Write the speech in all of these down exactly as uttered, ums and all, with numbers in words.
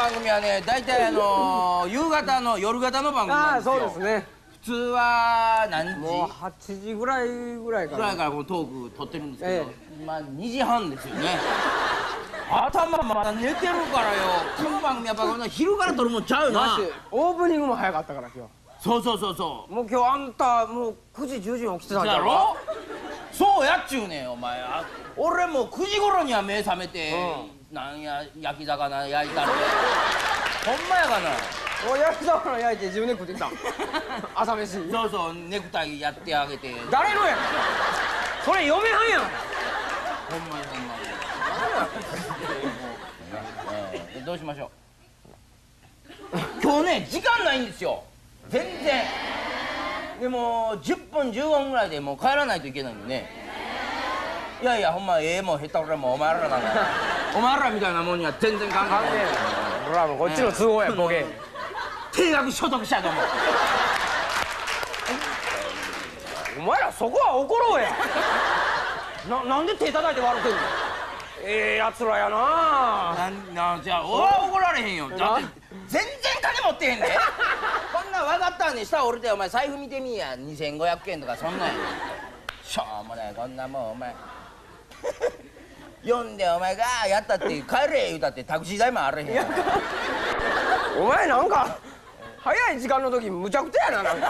番組はね、大体あの夕方の夜型の番組なんですよ。 ああ、そうですね。 普通は何時もうはちじぐらいぐらいかぐらいな。 からこのトーク撮ってるんですけど、今にじはんですよね。頭まだ寝てるからよ。この番組やっぱこの昼から撮るもんちゃうな。 オープニングも早かったから今日。 そうそうそうそう。 もう今日あんたもうくじじゅうじに起きてたんだろ。 だろ。そうやっちゅうねんお前。俺もうくじ頃には目覚めて、うん、なんや焼き魚焼いたんでほんまやがな。 お焼き魚焼いて自分で食ってきた朝飯。 そうそう、ネクタイやってあげて。 誰のやそれ嫁はんやん。 ほんまにほんまにどうしましょう今日ね、時間ないんですよ全然。でもじゅっぷんじゅうごふんぐらいでもう帰らないといけないんでね。いやいや、ほんまええもん下手俺もお前らなんだお前らみたいなもんには全然関係ない。 ほらもうこっちの都合やボケ。 定額所得者どもお前らそこは怒ろうやな。なんで手叩いて笑ってんの。ええやつらやな。 なんなんじゃおわ怒られへんよ。だって全然金持ってへんでこんなん分かったんで下降りてお前財布見てみや。にせんごひゃくえんとかそんなんやしょうもないこんなもんお前読んでお前がやったって帰れ言うたってタクシー代もあれへんやん。 お前なんか早い時間の時むちゃくちゃやな。なんか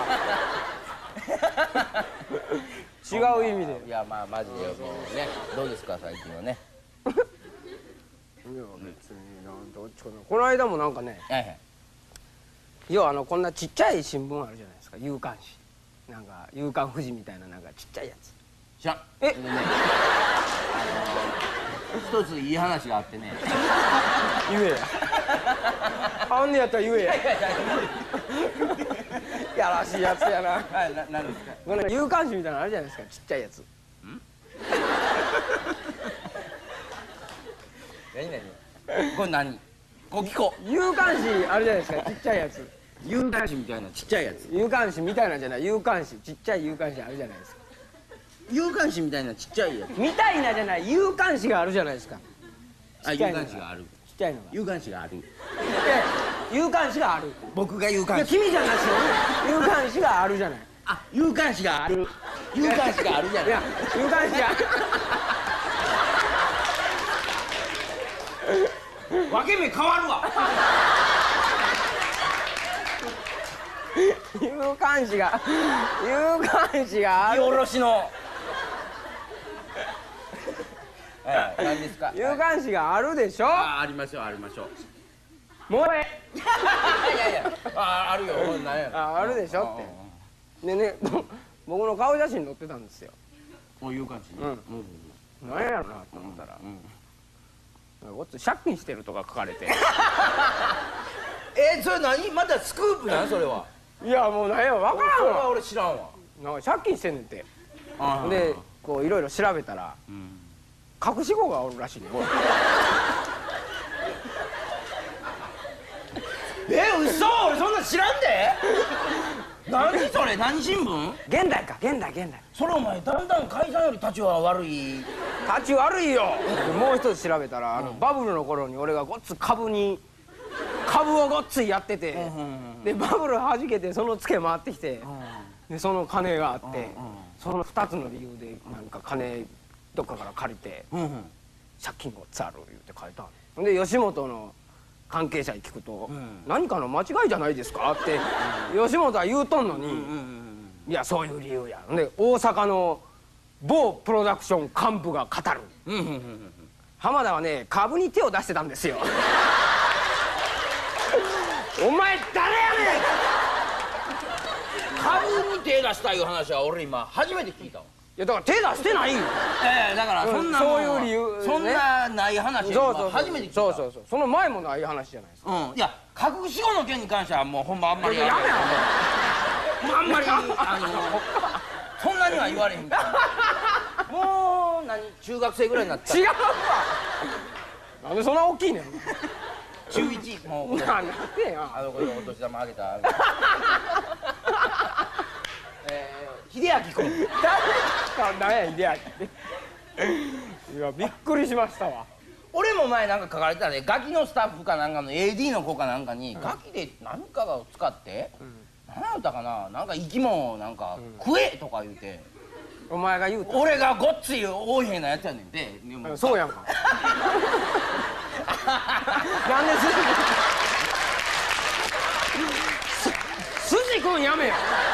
違う意味で。 いやまあマジでもうね。どうですか最近はね。 いや別にな、どっちかな。この間もなんかね、 はいはい、 要はあのこんなちっちゃい新聞あるじゃないですか。夕刊紙なんか夕刊富士みたいななんかちっちゃいやつ。 知らん。 え、 ね、一ついい話があってね。 言えやあんねやったら言えややらしいやつやな。 はい、な、なんですか。 この夕刊紙みたいなのあるじゃないですか。ちっちゃいやつ。ん何何これ何こう聞こう。 夕刊紙あるじゃないですか。ちっちゃいやつ。 夕刊紙みたいなちっちゃいやつ。 夕刊紙みたいなんじゃない。夕刊紙ちっちゃい夕刊紙あるじゃないですか。 夕刊紙みたいなちっちゃいやつみたいなじゃない。夕刊紙があるじゃないですか。 あ、夕刊紙がある。 ちっちゃいのが。 夕刊紙がある。 夕刊紙がある。 僕が夕刊いや紙。 君じゃなしよ。夕刊紙があるじゃない。 あ、夕刊紙がある。夕刊紙があるじゃない。 いや夕刊紙が分け目変わるわ。 夕刊紙が夕刊紙がある。 見下ろしの。はい、何ですか。 夕刊紙があるでしょ。 あ、ありましょう、ありましょう。 もうえいやいや、あ、あるよ。なんや。 あ、あるでしょって。でね、僕の顔写真載ってたんですよ。 もう夕刊紙。 うん。何やろなと思ったら、ごっつ借金してるとか書かれて。 え、それ何？またスクープなんそれは。 いやもう何や分からんわ。 それは俺知らんわ。 なんか借金してんねんて。で、こういろいろ調べたら隠し子がおるらしいね。 え、嘘？俺そんなん知らんで。何それ？何新聞？ 現代か、現代現代。 それお前だんだん解散より立ちは悪い。 立ち悪いよ。もう一つ調べたら、あのバブルの頃に俺がごっつ株に株をごっついやってて、でバブルはじけてそのツケ回ってきて、でその金があって、そのふたつの理由でなんか金どっかから借りて借金ごっつある言うて書いたんで、吉本の関係者に聞くと「何かの間違いじゃないですか?」って吉本は言うとんのに「いやそういう理由や」で大阪の某プロダクション幹部が語る。浜田はね株に手を出してたんですよ。お前誰やねん。 株に手出したいう話は俺今初めて聞いたわ。 いやだから手出してないよ。 ええ、だからそんなそういう理由そんなない話は初めて聞いた。 そうそうそう、その前もない話じゃないですか。 うん、いや隠し子の件に関してはもうほんまあんまりやめやめあんまりあのそんなには言われへんから。もう何中学生ぐらいになったら違うわ。なんでそんな大きいねん。 中一もうなんでやあの子にお年玉あげたえー、秀明君。 誰や秀明って。いやびっくりしましたわ。 俺も前なんか書かれてたね、ガキのスタッフかなんかの エーディー の子かなんかに、ガキで何かを使って、何やったかな、なんか生き物をなんか食えとか言うて、 お前が言うた。 俺がごっつい横柄なやつやねんで。 そうやんか。なんで筋筋くんやめよ。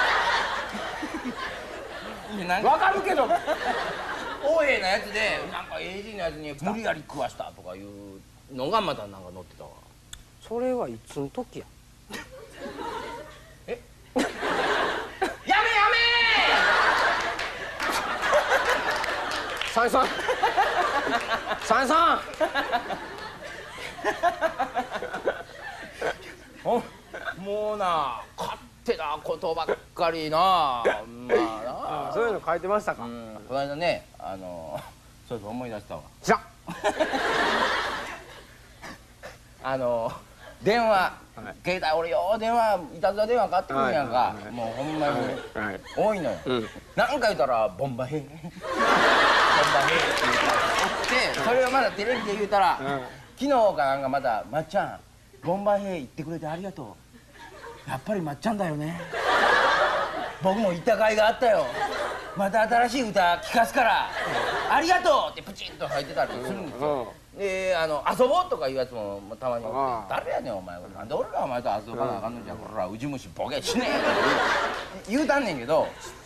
わかるけど。 横柄なやつでなんか エーディー のやつに無理やり食わしたとかいうのがまたなんか載ってたわ。 それはいつの時や。 えやめやめ三さん三さんもうな勝手なことばっかりな。まあなそういうの書いてましたか。 この間ね、あのそうそう思い出したわ。 知らん。 あの電話、携帯俺よう電話いたずら電話かかってくるんやんか。もうほんまに多いのよ。何か言ったらボンバヘイボンバヘイって言って、それをまだテレビで言うたら、昨日かなんかまたまっちゃんボンバヘイ言ってくれてありがとう。やっぱりまっちゃんだよね。僕も言った甲斐があったよ。また新しい歌聴かすからありがとうってプチンと入ってたりするんですよ。で、あの遊ぼうとかいうやつもたまにおって、誰やねんお前、なんで俺がお前と遊ばなあかんのじゃ、こらウジ虫ボケしねえ言うたんねんけど、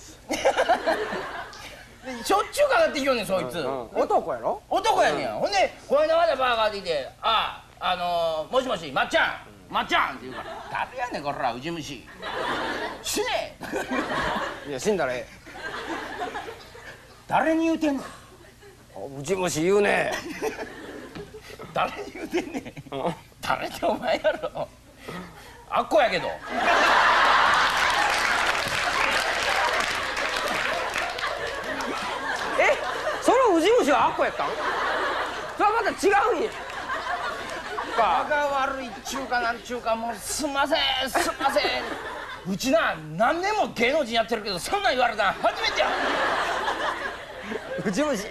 しょっちゅうかかってきよんねんそいつ。 男やろ。 男やねん。ほんでこの間まだバーガーでいて、ああ、あのもしもしまっちゃんまっちゃんって言うから、誰やねんこらウジ虫死ねえ。 いや死んだらええ。 誰に言うてんの。 ウジ虫言うね。 誰に言うてんねん。誰ってお前やろ。あっこやけど。 え、そのウジ虫はあっこやったん。それはまた違うんや。 場が悪いっちゅうかなんちゅうか、もうすんませんすんません。うちな何年も芸能人やってるけどそんなん言われたん初めてや。 ウジ虫。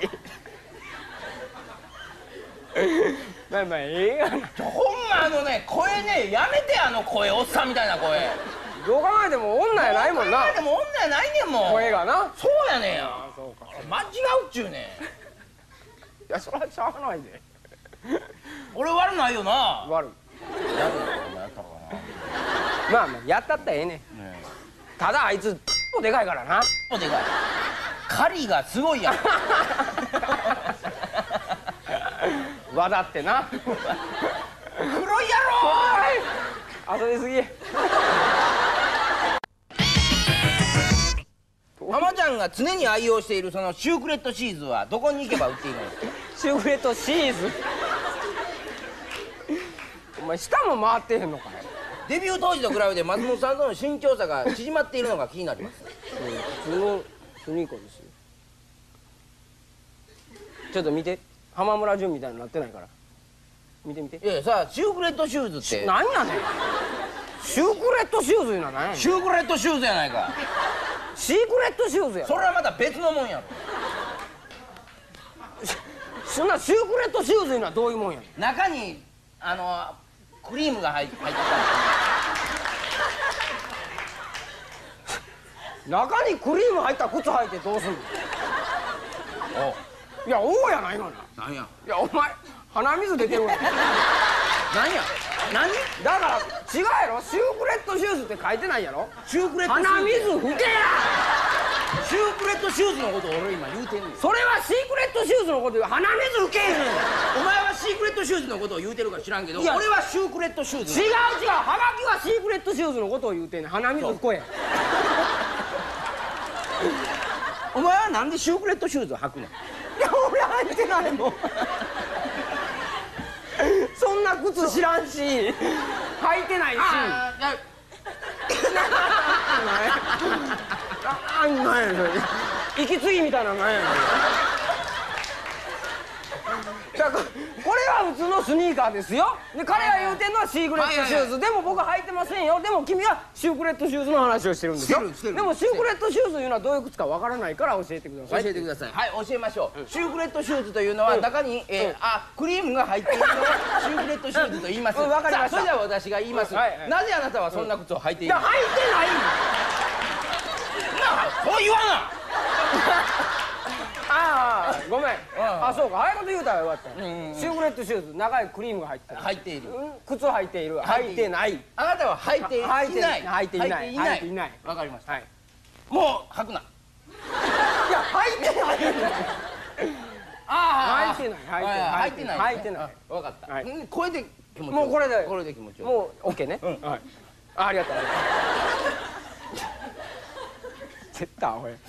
まあまあええがな。 ほんまあのね声ねやめて、あの声おっさんみたいな声。 どう考えても女やないもんな。 でも女やないねんもん。 声がな。 そうやねんや。 そうか。 間違うっちゅうねん。いやそりゃしゃあないで。 俺悪ないよな。 悪い。 やったのかまあまあやったったらええねん。ただあいつもでかいからな。 もでかい。狩りがすごいやん。 わだってな。 黒いやろ。 遊びすぎ。 浜ちゃんが常に愛用しているそのシュークレットシーズはどこに行けば売っているのですか。 シュークレットシーズ。お前下も回ってへんのかい。 デビュー当時と比べて松本さんとの身長差が縮まっているのが気になります。 普通のスニーカーですよ。ちょっと見て、浜村淳みたいになってないから見てみて。 いやいやさ、シュークレットシューズって何やねん。シュークレットシューズいうのは何やねん。 シュークレットシューズやないか。 シークレットシューズや。 それはまた別のもんやろ。 そんなシュークレットシューズいうのはどういうもんやねん。 中にあのクリームが入ってた。 中にクリーム入った靴履いてどうすんの。 おいや、王やないのな。 なんやいや、お前鼻水出てるわ。 なんや何だから違うやろ。シュークレットシューズって書いてないやろ。 シュークレットシューズ。 鼻水拭けや。 シュークレットシューズのことを俺今言うてんねん。 それはシークレットシューズのことで鼻水拭けへん。 お前はシークレットシューズのことを言うてるか知らんけど、 いや俺はシュークレットシューズ。 違う違う。はがきはシークレットシューズのことを言うてんねん。鼻水拭こえ。 お前はなんでシュークレットシューズを履くの。 いや、俺履いてないもん。そんな靴知らんし履いてないし。 ああんなんやそれ。息継ぎみたいなのなんやねん。 やここれは普通のスニーカーですよ。で彼が言うてんのはシークレットシューズ。でも僕は履いてませんよ。でも君はシュークレットシューズの話をしてるんですよ。でもシュークレットシューズいうのはどういう靴かわからないから教えてください。 教えてください。はい教えましょう。シュークレットシューズというのは中にあクリームが入っているのをシュークレットシューズと言います。 わかりました。 それでは私が言います。なぜあなたはそんな靴を履いているの？ いや履いてない。 そう言わな。 ああごめん。あそうか。ああいうこと言うたらよかった。シュークレットシューズ長いクリームが入ってる。 入っている。 靴を履いている。履いてない。 あなたは履いていない。 履いていない。 履いていない。わかりました。もう履くな。 いや履いてない。ああ履いてない。 履いてない。 履いてない。 わかった。これで気持ち。 もうこれでこれで気持ち。 もうオッケーね。はい。ありがとう。絶対アホや。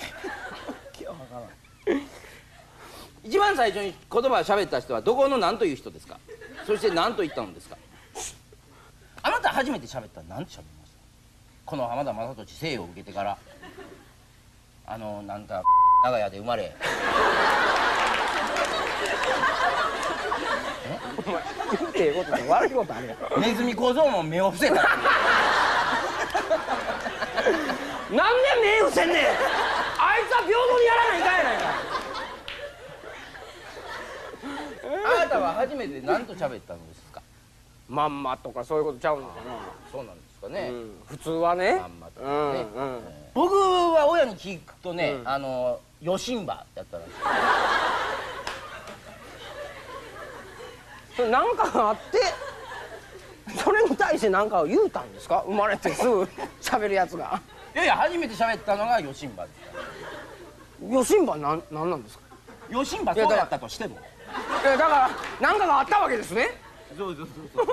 一番最初に言葉を喋った人はどこの何という人ですか？そして何と言ったのですか？あなた初めて喋ったら何て喋りました？この浜田雅俊生を受けてからあのなんか長屋で生まれお前言うてええことで悪いことあるやん。 ネズミ小僧も目を伏せた。 なんで目伏せんねん。あいつは平等にやらないかんやないか。 あなたは初めて何と喋ったのですか？ まんまとかそういうことちゃうのかな。 そうなんですかね。 普通はね。 まんまとかね。僕は親に聞くとね、あのよしんばやったらしい。 それ何かがあってそれに対して何かを言うたんですか？生まれてすぐ喋るやつが。 いやいや初めて喋ったのがよしんばです。 よしんばなんなんなんですか？ よしんばそうだったとしても。 いやだから何かがあったわけですね。 そうそうそうそう。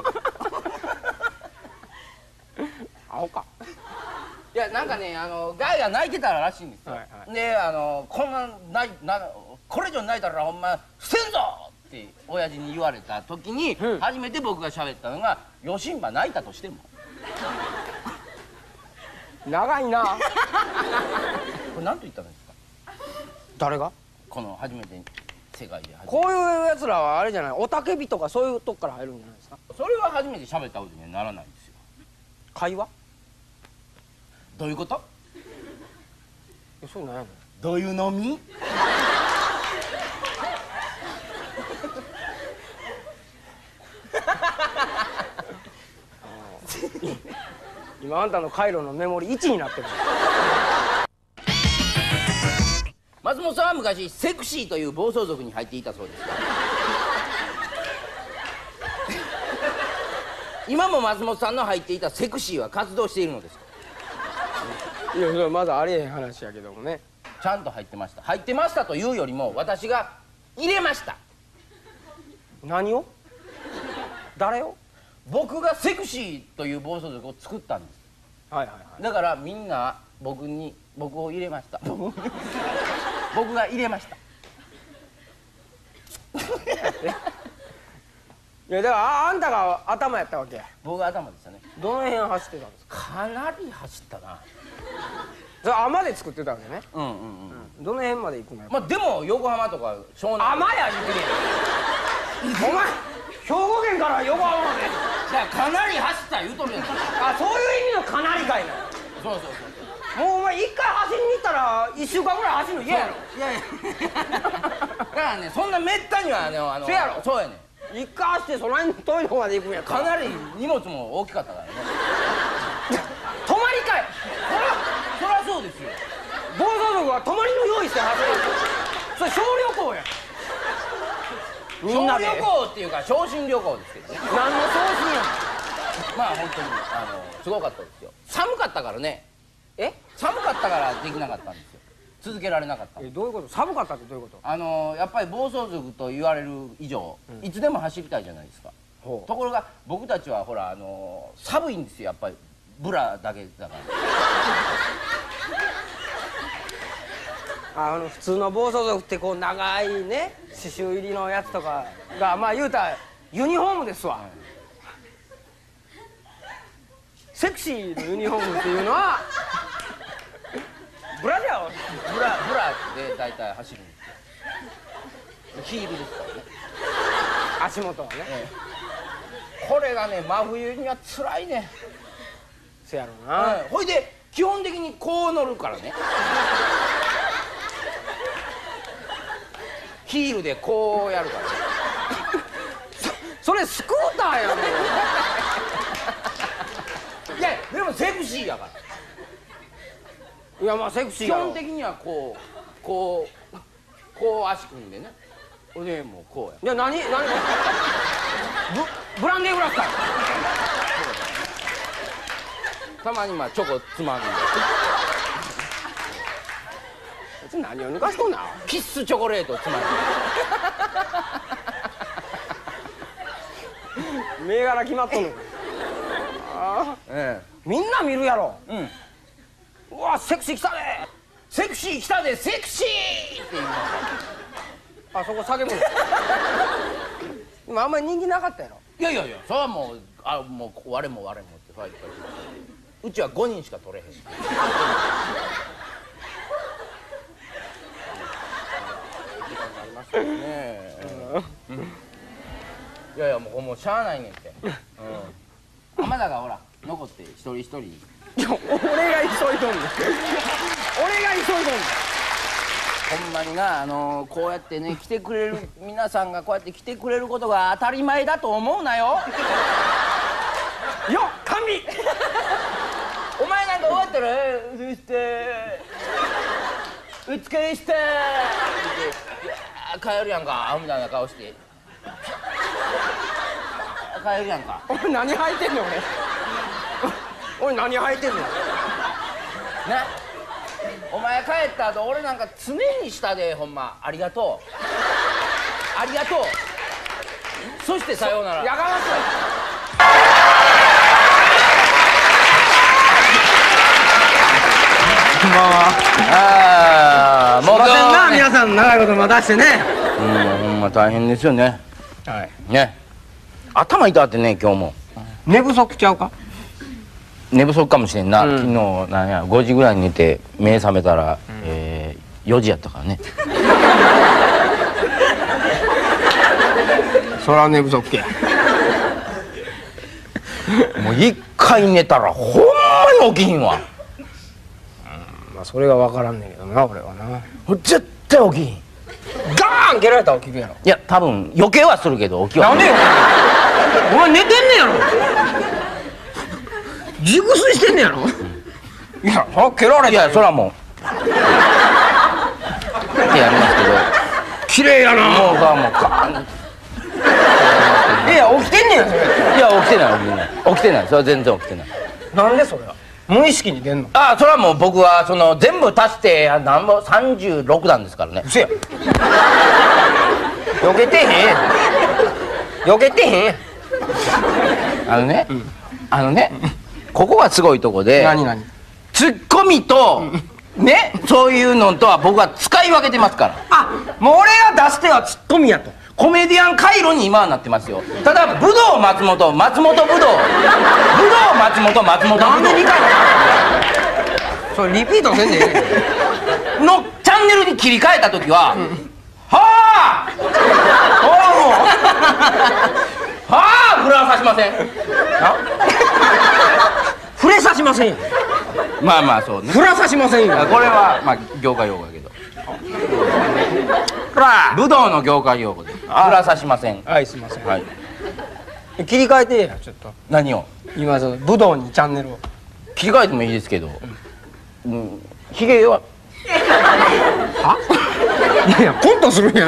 アホか。 いやなんかねあのガイが泣いてたらしいんですよ。であのこんな泣いなこれ以上泣いたらほんま捨てんぞって親父に言われた時に、うん、初めて僕が喋ったのがよしんば泣いたとしても。 長いな。 これ何と言ったんですか？ 誰が？ この初めて世界でこういうやつらはあれじゃない、おたけびとかそういうとこから入るんじゃないですか？ それは初めて喋ったことにはならないんですよ。 会話？ どういうこと？ え、それ何やの？ どういう飲み？ 今あんたの回路のメモリいちになってる。 松本さんは昔セクシーという暴走族に入っていたそうですが今も松本さんの入っていたセクシーは活動しているのですか？ いやそれまだありえへん話やけどもね。 ちゃんと入ってました。入ってましたというよりも私が入れました。 何を？誰を？ 僕がセクシーという暴走族を作ったんです。 はいはいはい。 だからみんな僕に僕を入れました。僕が入れました。 いやだから あ, あんたが頭やったわけや。 僕が頭でしたね。 どの辺走ってたんですか？ かなり走ったな。 それ甘で作ってたわけね。 うんうんうん、 うん、どの辺まで行くの？ まあでも横浜とか湘南甘や言うてるやん。お前兵庫県から横浜までだからかなり走った言うとるやん。 あ、そういう意味のかなりかいな。 そうそうそうそう。 もうお前一回走りに行ったらいっしゅうかんぐらい走るの嫌やろ。 いやいやだからねそんなめったにはねあのそうやろ。 そうやねん一回走ってその辺遠いとこまで行くんやったらかなり荷物も大きかったからね。 泊まりかい。 そりゃそうですよ。 暴走族は泊まりの用意して走る。それ小旅行や。みんなで小旅行っていうか昇進旅行ですけどね。 何の昇進や。 まあ本当にあのすごかったですよ。寒かったからね。 え？ 寒かったからできなかったんですよ。続けられなかった。 え、どういうこと？寒かったってどういうこと？ あのやっぱり暴走族と言われる以上、うん、いつでも走りたいじゃないですか。ところが僕たちはほらあの寒いんですよやっぱりブラだけだから。 あの普通の暴走族ってこう長いね刺繍入りのやつとかがまあ言うたらユニフォームですわ。セクシーのユニフォームっていうのはブラジャーをブラブラで大体走るんですよ。ヒールですからね。 足元はね、 これがね真冬には辛いね。 せやろな、 ほいで基本的にこう乗るからね。ヒールでこうやるからね。 それスクーターやん。 いやでもセクシーやから。 いやまあセクシー基やろ。 本的にはこうこうこう足組んでね。俺もうこうや。 いや何何ブブランデーグラスか。 たまにまあチョコつまんで。 別に何を抜かしとんな。 キッスチョコレートつまんで。 銘柄決まっとんのか。ああ、 えみんな見るやろ。 え。うん。 うわセクシー来たで。 セクシー来たでセクシーって言います。 あそこ叫ぶの。今あんまり人気なかったやろ。 いやいやいや、それはもうあもう我も我もってファイト。うちはごにんしか取れへん。ねえ。いやいやもうもうしゃあないねんって。うん。浜田がほら残って一人一人。 いや俺が急いどんねん。俺が急いどんねん。 ほんまにな、あのー、こうやってね来てくれる皆さんがこうやって来てくれることが当たり前だと思うなよ。 よっ神。 お前なんか終わったら「そして美しさ」って帰るやんかみたいな顔して帰るやんか。 お前何履いてんの俺。俺何履いてんの。 ね、お前帰った後俺なんか常に下でほんまありがとうありがとうそしてさようなら。 やがましい。こんばんは。 ああもうすいませんな、 今日ね皆さん長いこと待たしてね。 うんほんま大変ですよね。 はい。 ね頭痛ってね今日も寝不足ちゃうか。 寝不足かもしれんな、 うん昨日なんやごじぐらいに寝て目覚めたら、うんえー、よじやったからね。 そら寝不足や。 もう一回寝たらほんまに起きひんわ。 まあそれが分からんねんけどな俺はな。 絶対起きひん。 ガーン蹴られたら起きるやろ。 いや多分余計はするけど起きはなんでよ。お前寝てんねやろ。熟睡してんねやろ。いやそら蹴られたら。 いやそらもうってやりますけど綺麗やな。 もうさもうガーン。 いや起きてんねやそれ。 いや起きてない起きてない起きてないそれは全然起きてない。 なんでそれは無意識に出んの。 ああそれはもう僕はその全部足してなんぼさんじゅうろくなんですからね。 うせや。避けてへん。避けてへん。 あのね、あのねここがすごいとこで何何。 ツッコミとねそういうのとは僕は使い分けてますから。 あもう俺が出す手はツッコミやと。 コメディアン回路に今はなってますよ。ただ武道松本松本武道武道松本松本武道なんでにかいそれリピートせんでええねん。 のチャンネルに切り替えた時は、うん、はあほらもうはあフランさしません。 触れさしませんよ。 まあまあそうね。 触らさしませんよ。 これはまあ業界用語だけど武道の業界用語で触らさしません。 はいすいません。 はい切り替えてやちょっと。 何を今その武道にチャンネルを切り替えてもいいですけど、うん、ひげははいやいやコントするんやねん。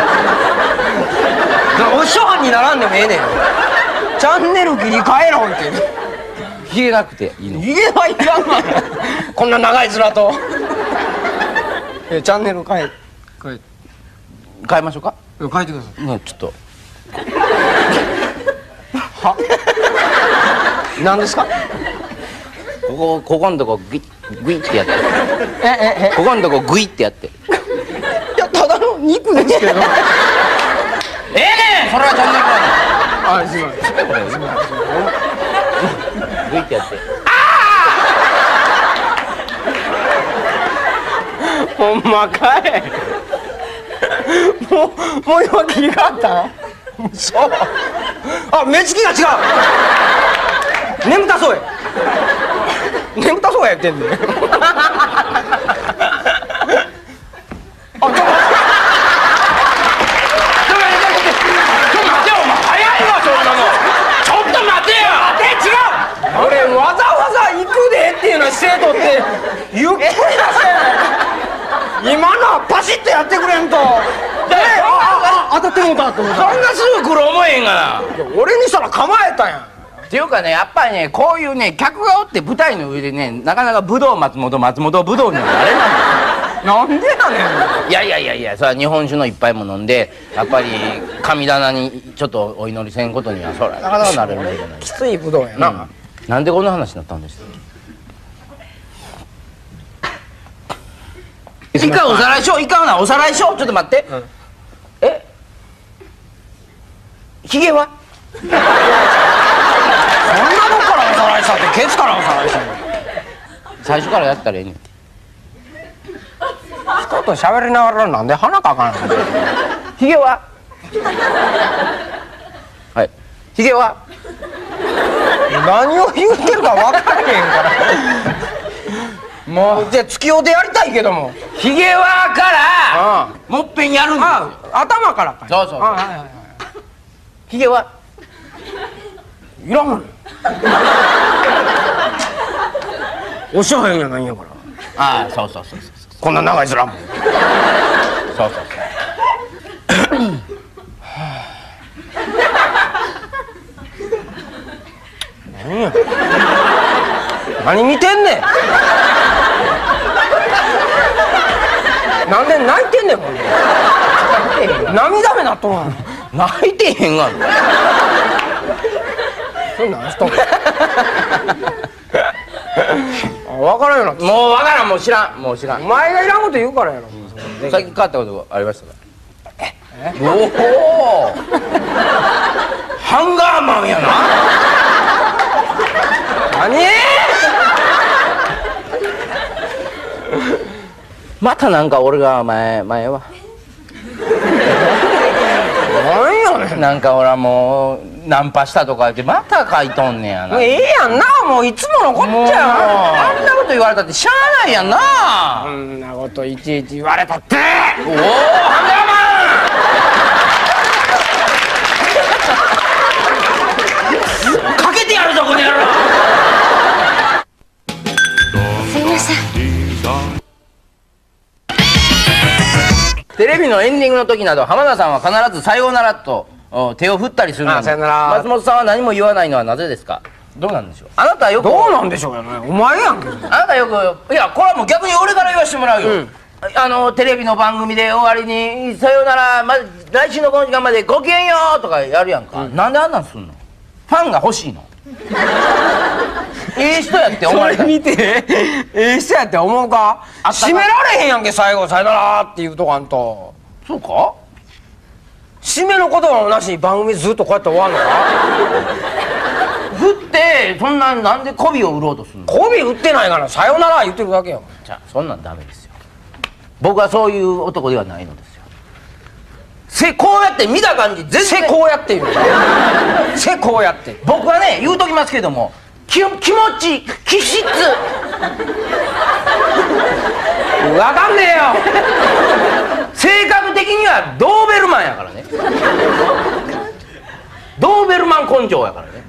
お師匠にならんでもええねん。チャンネル切り替えろって。 ひげなくていいの。 ひげはいらんわ。こんな長い面と。えチャンネル変え変え変えましょうか。 変えてください。 うんちょっとは何ですか。 ここここのとこグイッグイってやってえええここのとこグイってやって。 いやただの肉ですけど。 ええねんそれはチャンネルあすいません。 これグイってやって。 ほんまかい。もうもう今切り替わった。 そうあ目つきが違う眠たそうや眠たそうや言ってんねんあちょっと待って俺わざわざ行くでっていうのは姿勢とってゆっくり出せ今のはパシッとやってくれんとああ当たってもうたと思ったそんなすぐ来る思えへんがな。 俺にしたら構えたやんっていうかね、やっぱりね、こういうね、客がおって舞台の上でね、なかなか武道松本松本武道になるあれなんなんでやねんいやいやいやいや、それは日本酒の一杯も飲んで、やっぱり神棚にちょっとお祈りせんことにはそれはなかなかなれるもんじゃない。 きついぶどうやな、 うん、なんでこんな話になったんですか。一回おさらいしよう、一回なおさらいしよう。ちょっと待って、うん、えヒゲはそんなとこからおさらいしたってケツからおさらいしたの最初からやったらええねん。 人と喋りながらなんで鼻かかんのヒゲははいヒゲは何を言ってるか分からへんからもうじゃあ月夜でやりたいけどもヒゲはからもっぺんやるんですよ。 頭からかいそうそうそう、はいはいはい、ヒゲはいらんのおしゃへんやないんやからああそうそうそうそうこんな長いずらもんそうそうそう何や何見てんねんなんで泣いてんねんほんで涙目なっとるわ泣いてへんがなそれ何しとんのあ分からんよなもう分からんもう知らんもう知らんお前がいらんこと言うからやろ最近変わったことありましたか。 えおおハンガーマンやな何またなんか俺が前前は何やねんなんか俺はもうナンパしたとか言ってまた書いとんねやな。 ええやんなもういつものこっちゃあんなこと言われたってしゃあないやんな。 そんなこといちいち言われたっておおハンガーマンかけてやるぞこの野郎。 すいません。 テレビのエンディングの時など浜田さんは必ずさようならと手を振ったりするのに、 さよなら松本さんは何も言わないのはなぜですか。どうなんでしょう。あなたはよくどうなんでしょうよねお前やんけあなたよくいやこれはもう逆に俺から言わせてもらうよ、うん、あのテレビの番組で終わりに「さようなら、ま、来週のこの時間までごきげんよう」とかやるやんか、うん、なんであんなんすんの。ファンが欲しいのええ人やって思われた。 それ見てええ人やって思うか。締められへんやんけ最後「さよなら」って言うとかんと。 そうか締めの言葉もなしに番組ずっとこうやって終わんのか振ってそんななんで媚びを売ろうとするの。 媚び売ってないから「さよなら」言ってるだけよ。 じゃあそんなんダメですよ。僕はそういう男ではないのですよ。せこうやって見た感じ全然せこうやって言うせこうやって僕はね言うときますけども気気持ち気質分かんねえよ性格的にはドーベルマンやからねドーベルマン根性やからね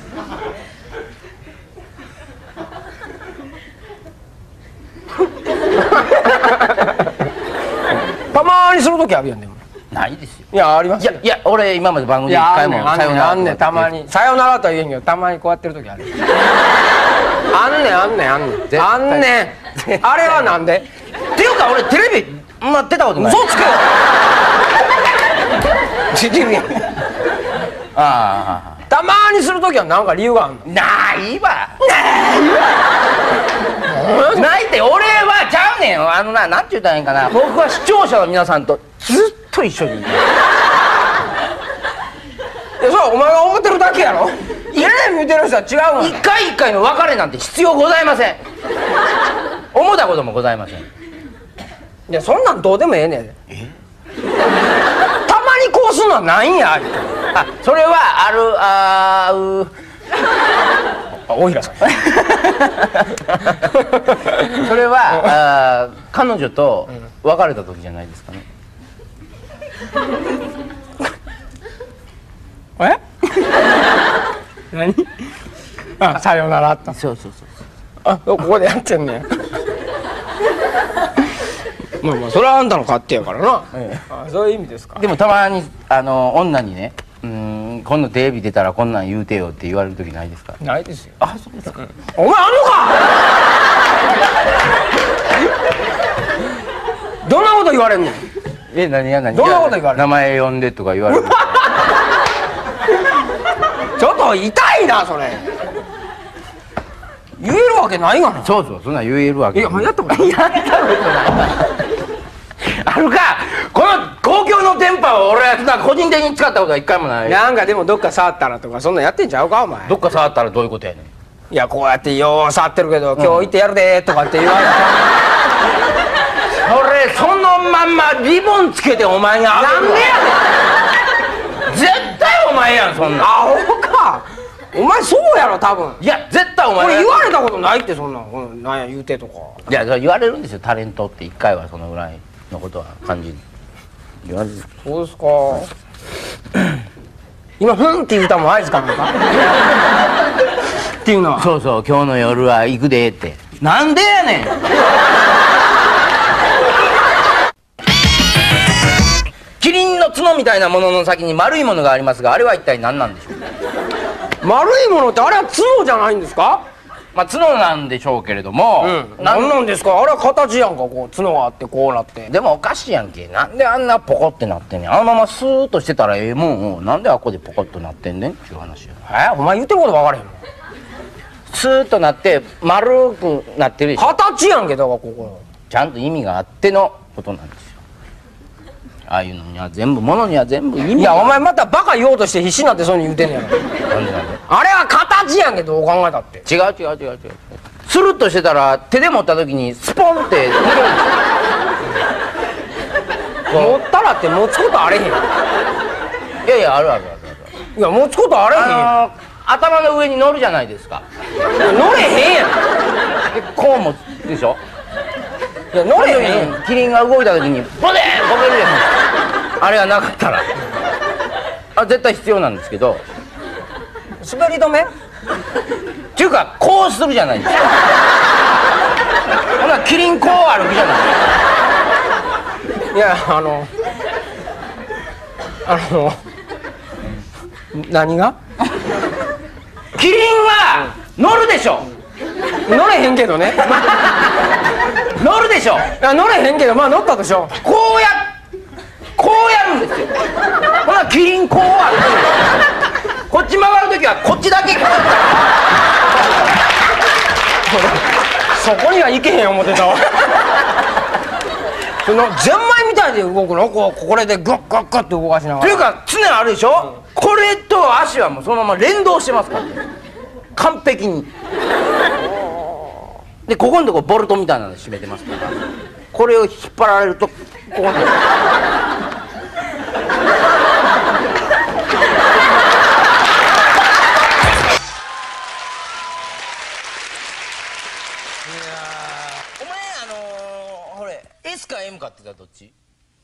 たまにする時あるやんでもないですよ。 いやありますよ。 いやいや俺今まで番組で一回もさよならあんねんたまにさよならとは言えんけどたまにこうやってる時あるあんねんあんねんあんねんあんねんあれはなんでっていうか俺テレビまあ出たことない。 嘘つけよ知ってるやんああたまにする時は何か理由があんの。 ないわないって俺はちゃうねん。あのななんて言ったらいいんかな僕は視聴者の皆さんとずっと一緒にいる。 いやそれはお前が思ってるだけやろ。テレビ見てる人は違うの。 一回一回の別れなんて必要ございません。思ったこともございません。 いやそんなんどうでもええねん。えたまにここすのはないんやあいつ。 あ、それはあるあーうあ、大平さん。 それはあー彼女と別れた時じゃないですかね。 え？何？あ、さよならと。 そうそうそう。 あ、ここでやってんねん。まあまあそれはあんたの勝手やからな。 ええ、 あ、そういう意味ですか。 でもたまにあの女にね、うーん、今度テレビ出たらこんなん言うてよって言われる時ないですか？ ないですよ。 あ、そうですか。 お前あんのか。どんなこと言われんの？ え、何や何？ どんなこと言われる？ 名前呼んでとか言われる。 ちょっと痛いなそれ。言えるわけないがな。 そうそう、そんなん言えるわけ。 いや、やったことない。 やったことない。あるか、この公共の電波を俺はそんな個人的に使ったことは一回もない。 なんかでもどっか触ったらとかそんなんやってんちゃうかお前。 どっか触ったらどういうことやねん。 いや、こうやってよう触ってるけど、今日行ってやるでとかって言われた。 俺そのまんまリボンつけてお前にあげるわ。 なんでやねん。 絶対お前やん、そんなん。 アホか。お前そうやろ多分。 いや、絶対お前や。 俺言われたことないってそんなん。このなんや言うてとか。 いや、言われるんですよ、タレントって一回はそのぐらいのことは感じる。言われる。 そうですか。今ふんって言うたもん合図かなんか。っていうのは。 そうそう、今日の夜は行くでって。なんでやねん。キリンの角みたいなものの先に丸いものがありますが、あれは一体何なんでしょう。 丸いものってあれは角じゃないんですか？ まあ角なんでしょうけれども、 うん。何なんですか？あれは形やんか、こう角があってこうなって。 でもおかしいやんけ。なんであんなポコってなってんねん。あのままスーッとしてたらええもんをなんであっこでポコッとなってんねんっていう話や。 え、お前言ってること分からへんの？ スーッとなって丸くなってるでしょ。 形やんけだからここ。 ちゃんと意味があってのことなんですよ。ああいうのには全部、ものには全部意味が。 いや、お前またバカ言おうとして必死になってそうに言うてんねやろ。 なんでなんで。 あれは形やんけどう考えたって。 違う違う違う違う。スルッとしてたら手で持った時にスポンって。 持ったらって持つことあれへん。いいやいや、あるあるあるある。 や、持つことあれへんやん。 あのー、頭の上に乗るじゃないですか。 乗れへんやん。 でこう持つでしょ。 いや、乗れへんやん。 キリンが動いた時にボデーンボケるじゃないですか。あれがなかったらあ、絶対必要なんですけど。 滑り止め？ っていうかこうするじゃないですか。ほなキリンこう歩くじゃない。 いや、あのあの何が？ キリンは乗るでしょ。 乗れへんけどね。 乗るでしょ。 いや、乗れへんけど、まあ乗ったでしょ。 こうやこうやるんですよ。ほなキリンこう歩く。こっち回る時はこっちだけこう。 そこには行けへん思ってたわ。そのゼンマイみたいで動くの？こうこれでグッグッグッって動かしながら。 というか常あるでしょ、うん、これと足はもうそのまま連動してますからね、完璧に。でここのとこボルトみたいなの締めてますから、これを引っ張られるとこうなる。お前あのー、ほれ エス か エム かって言ったらどっち？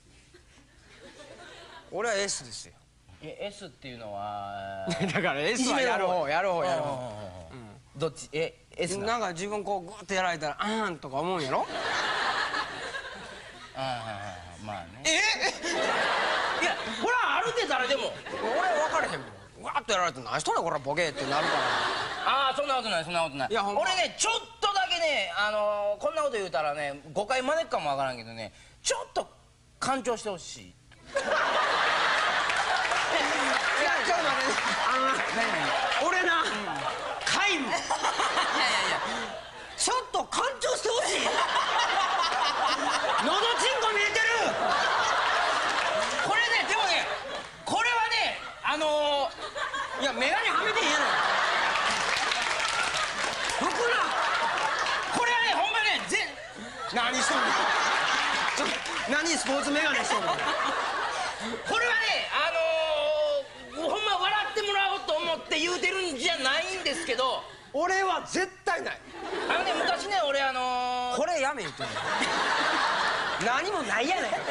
俺は エス ですよ。 え エス っていうのはだから エス はやる方やる方やる方。 どっち？え エスなんか自分こうグッてやられたらあーんとか思うんやろ。 ああまあね。 えいやほらあるで誰でも。 俺分かれへんもん。わーっとやられて何しとんねんこれボケってなるから。 ああそんなことないそんなことない。 いやほんま俺ねちょっとだけねあのー、こんなこと言うたらね誤解招くかもわからんけどねちょっと干潮してほしい。 いやちょっと待ってね。あのな俺な皆無。いやいやいやちょっと干潮してほしい。のどちんこ見えてる。 これねでもねこれはねあのー、いやメガネはめてへんやろ。服なこれはねほんまねぜ何しとんの。何スポーツメガネしとんの。 これはねあのー、ほんま笑ってもらおうと思って言うてるんじゃないんですけど、 俺は絶対ない。 あのね昔ね俺あのー、 これやめ言ってんの何もないやないか。何やねん。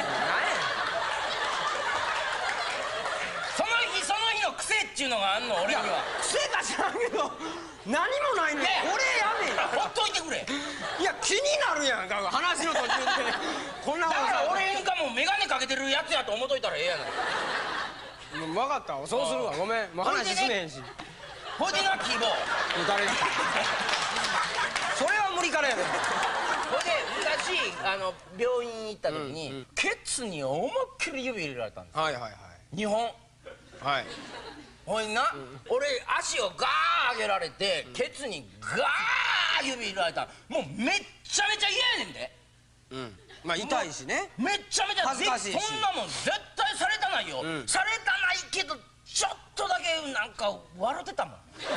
その日その日の癖っちゅうのがあんの俺には。 癖か知らんけど何もないねん。俺やめん。 ほっといてくれ。 いや気になるやんか話の途中でこんなだことから俺がもう眼鏡かけてるやつやと思っといたらええやない。 分かったわそうするわごめんもう話すねへんし。 ほいでなキーボー誰がそれは無理からやねん。 ほいで昔あの病院行った時に、うんうん、ケツに思いっきり指入れられたんですよ。 はいはいはいにほん。 はいほいな、うん、俺足をガー上げられて、うん、ケツにガー指入れられた。もうめっちゃめちゃ嫌やねんで。うんまあ痛いしね。 めっちゃめちゃ恥ずかしいしそんなもん絶対されたないよ、うん、されたないけどちょっとだけなんか笑ってたもん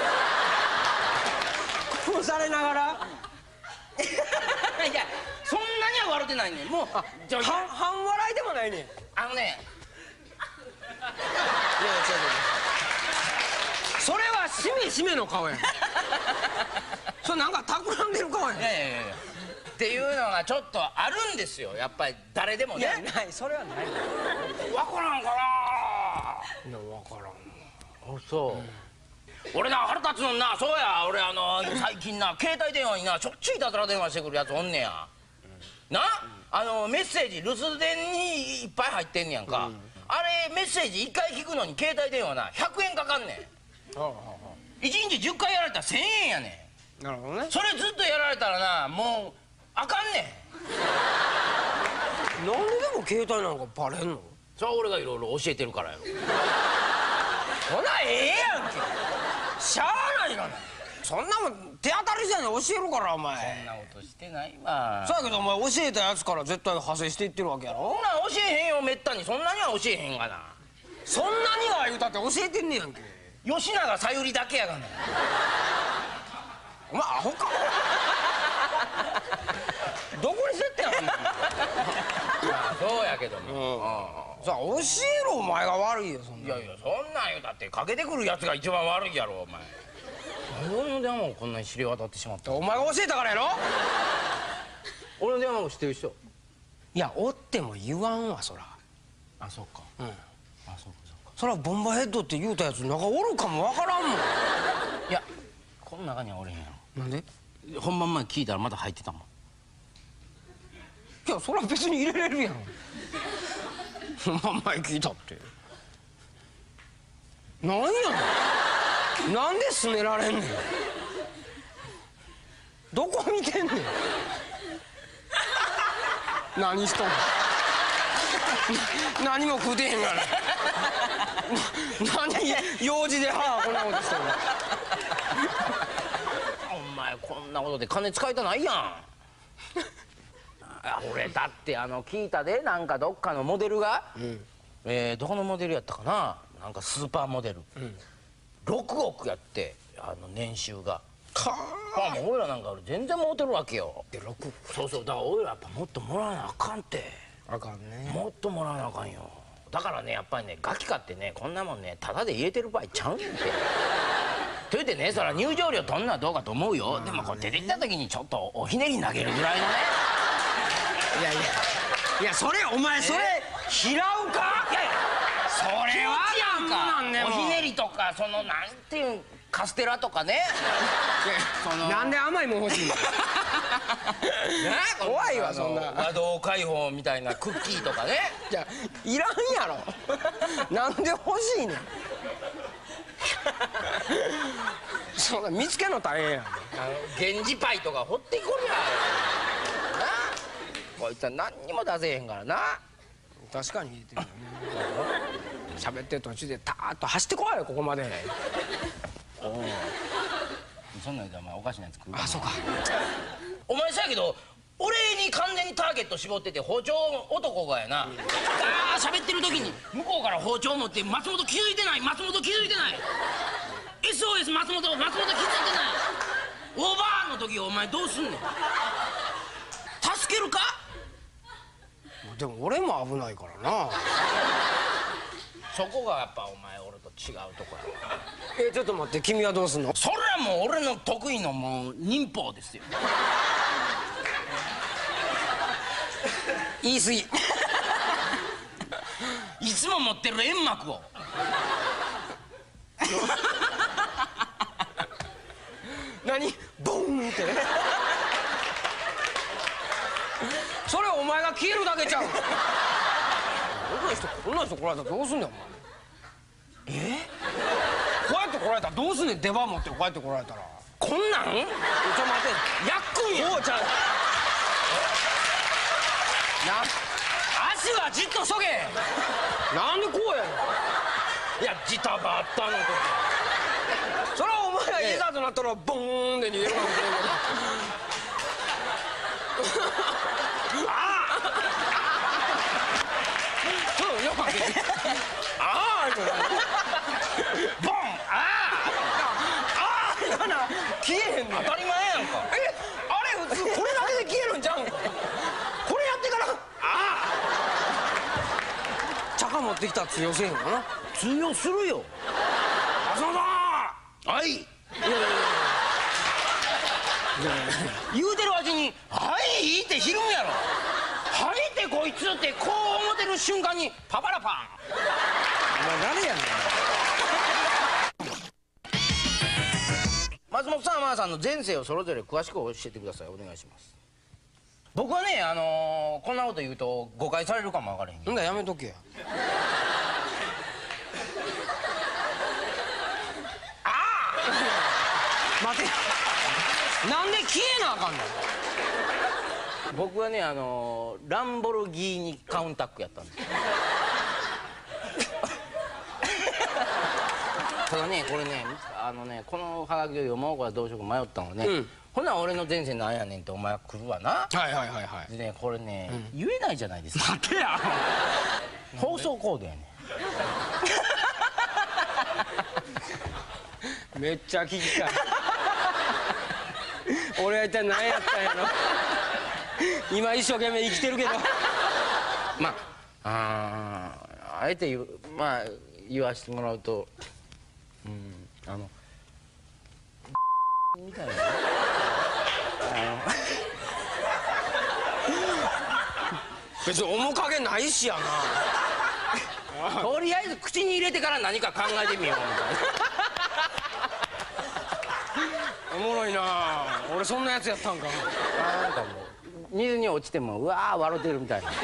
こうされながらいやそんなには笑ってないねん。もうあじゃあ半半笑いでもないねん。 あのねいや違う違うそれはしめしめの顔やんそれなんか企んでる顔やん。 いやいやいやっていうのがちょっとあるんですよやっぱり誰でもね。 いやないそれはない分からんかないや分からん。 あそう、うん、俺な腹立つのな。そうや俺あの最近な携帯電話になしょっちゅういたずら電話してくるやつおんねや、うん、な、うん、あのメッセージ留守電にいっぱい入ってんねやんか、うん、あれメッセージいっかい聞くのに携帯電話なひゃくえんかかんねん。いちにちじゅっかいやられたらせんえんやねん。 なるほどね。 それずっとやられたらなもうあかんねん。なんででも携帯なんかバレんの？ それは俺がいろいろ教えてるからやろほなええやんけしゃあないがな。 そんなもん手当たりじゃない教えるからお前。 そんなことしてないわ。 そうやけどお前教えたやつから絶対派生していってるわけやろ。 そんなん教えへんよめったに。そんなには教えへんがな。 そんなには言うたって教えてんねやんけ。 吉永小百合だけやがなお前アホかどこに設定あんねんまあそうやけども、 うん、さあ教えろお前が悪いよそんな。 いやいやそんなん言うたってかけてくるやつが一番悪いやろお前。俺の電話もこんなに知れ渡ってしまった。 お前が教えたからやろ俺の電話も知ってる人。 いやおっても言わんわそら。 あそうか。うんあそうかそうか。 そらボンバーヘッドって言うたやつ中おるかもわからんもん。 いやこの中にはおれへんやろ。 なんで？ 本番前聞いたらまだ入ってたもん。 いやそら別に入れれるやん本番前聞いたってなんやねん。なんで拗ねられんねん。どこ見てんねん何しとんの何も食うてへんがな何用事ではあこんなことしてんのお前こんなことで金使いたないやん俺だってあの聞いたでなんかどっかのモデルが、うんえー、どこのモデルやったかななんかスーパーモデル、うん、ろくおくやってあの年収がはあもう俺らなんか全然もうてるわけよ。 でろくそうそうだから俺らやっぱもっともらわなあかんってあかんねもっともらわなあかんよ。だからねやっぱりねガキ買ってねこんなもんねタダで入れてる場合ちゃうんってと言ってねそら入場料取んのはどうかと思うよ、でもこう出てきた時にちょっとおひねり投げるぐらいのねいやいやいやそれお前それ拾うかいやいやそれはなんかおひねりとかそのなんていうんカステラとかねそのなんで甘いもん欲しいの怖いわそんな和道開放みたいなクッキーとかねいやいらんやろなんで欲しいねんそんな見つけんの大変やん。 源氏パイとか掘ってこりゃなこいつは何にも出せへんからな。 確かに言えてるよね喋ってる途中でターッと走ってこいよここまでおおそんなんでお前おかしなやつ食うかな。 あそうかお前さやけど俺に完全にターゲット絞ってて包丁男がやな、うん、ガー喋ってる時に向こうから包丁持って松本気づいてない松本気づいてない エスオーエス 松本松本気づいてないオーバーの時お前どうすんねん助けるか。 でも俺も危ないからなそこがやっぱお前俺と違うとこやわ。 えちょっと待って、君はどうすんの？ それはもう俺の得意のもう忍法ですよ。 言い過ぎ。 いつも持ってる煙幕を何？ボーンってそれお前が消えるだけちゃう。こんな人こんな人来られたらどうすんねんお前。えこうやって来られたらどうすんねん。出番持ってこうやって来られたらこんなん？ ちょ待って、やっくんや。こうちゃうな。足はじっとしとけ。なんでこうやねん。 いやジタバタの時それはお前がいざとなったらボーンで逃げるかもしれんけど。ああそうよくああボンあああなな消えへんねん。 当たり前やんか。 えあれ普通これだけで消えるんちゃうんか。これやってからああ茶化持ってきたら通用せえへんかな。 通用するよ。 あそうだはいいやいやいや言うてる味に「はい」ってひるむやろ。はいってこいつってこう思ってる瞬間にパパラパン。 お前誰やねん。 松本さん、浜田さんの前世をそれぞれ詳しく教えてください。お願いします。僕はね、あのー、こんなこと言うと誤解されるかも分からへんけど、 なんだやめとけや。待て、なんで消えなあかんの。 僕はね、あのー、ランボルギーニカウンタックやったんですよ。ただね、これね、あのね、このハガキを読もうかどうしようか迷ったのね、うん、ほな俺の前世なんやねんってお前は来るわな。 はいはいはいはい。 でね、これね、うん、言えないじゃないですか。 待てや放送コードやねん。めっちゃ聞きたい。俺は一体何やったんやろ。今一生懸命生きてるけど。 まあああえて言うまあ言わしてもらうと、うんあのみたいな、あの別に面影ないしやな。とりあえず口に入れてから何か考えてみようみたいな。 おもろいな。俺そんなやつやったんか。 なんかもう水に落ちてもうわー笑ってるみたいな。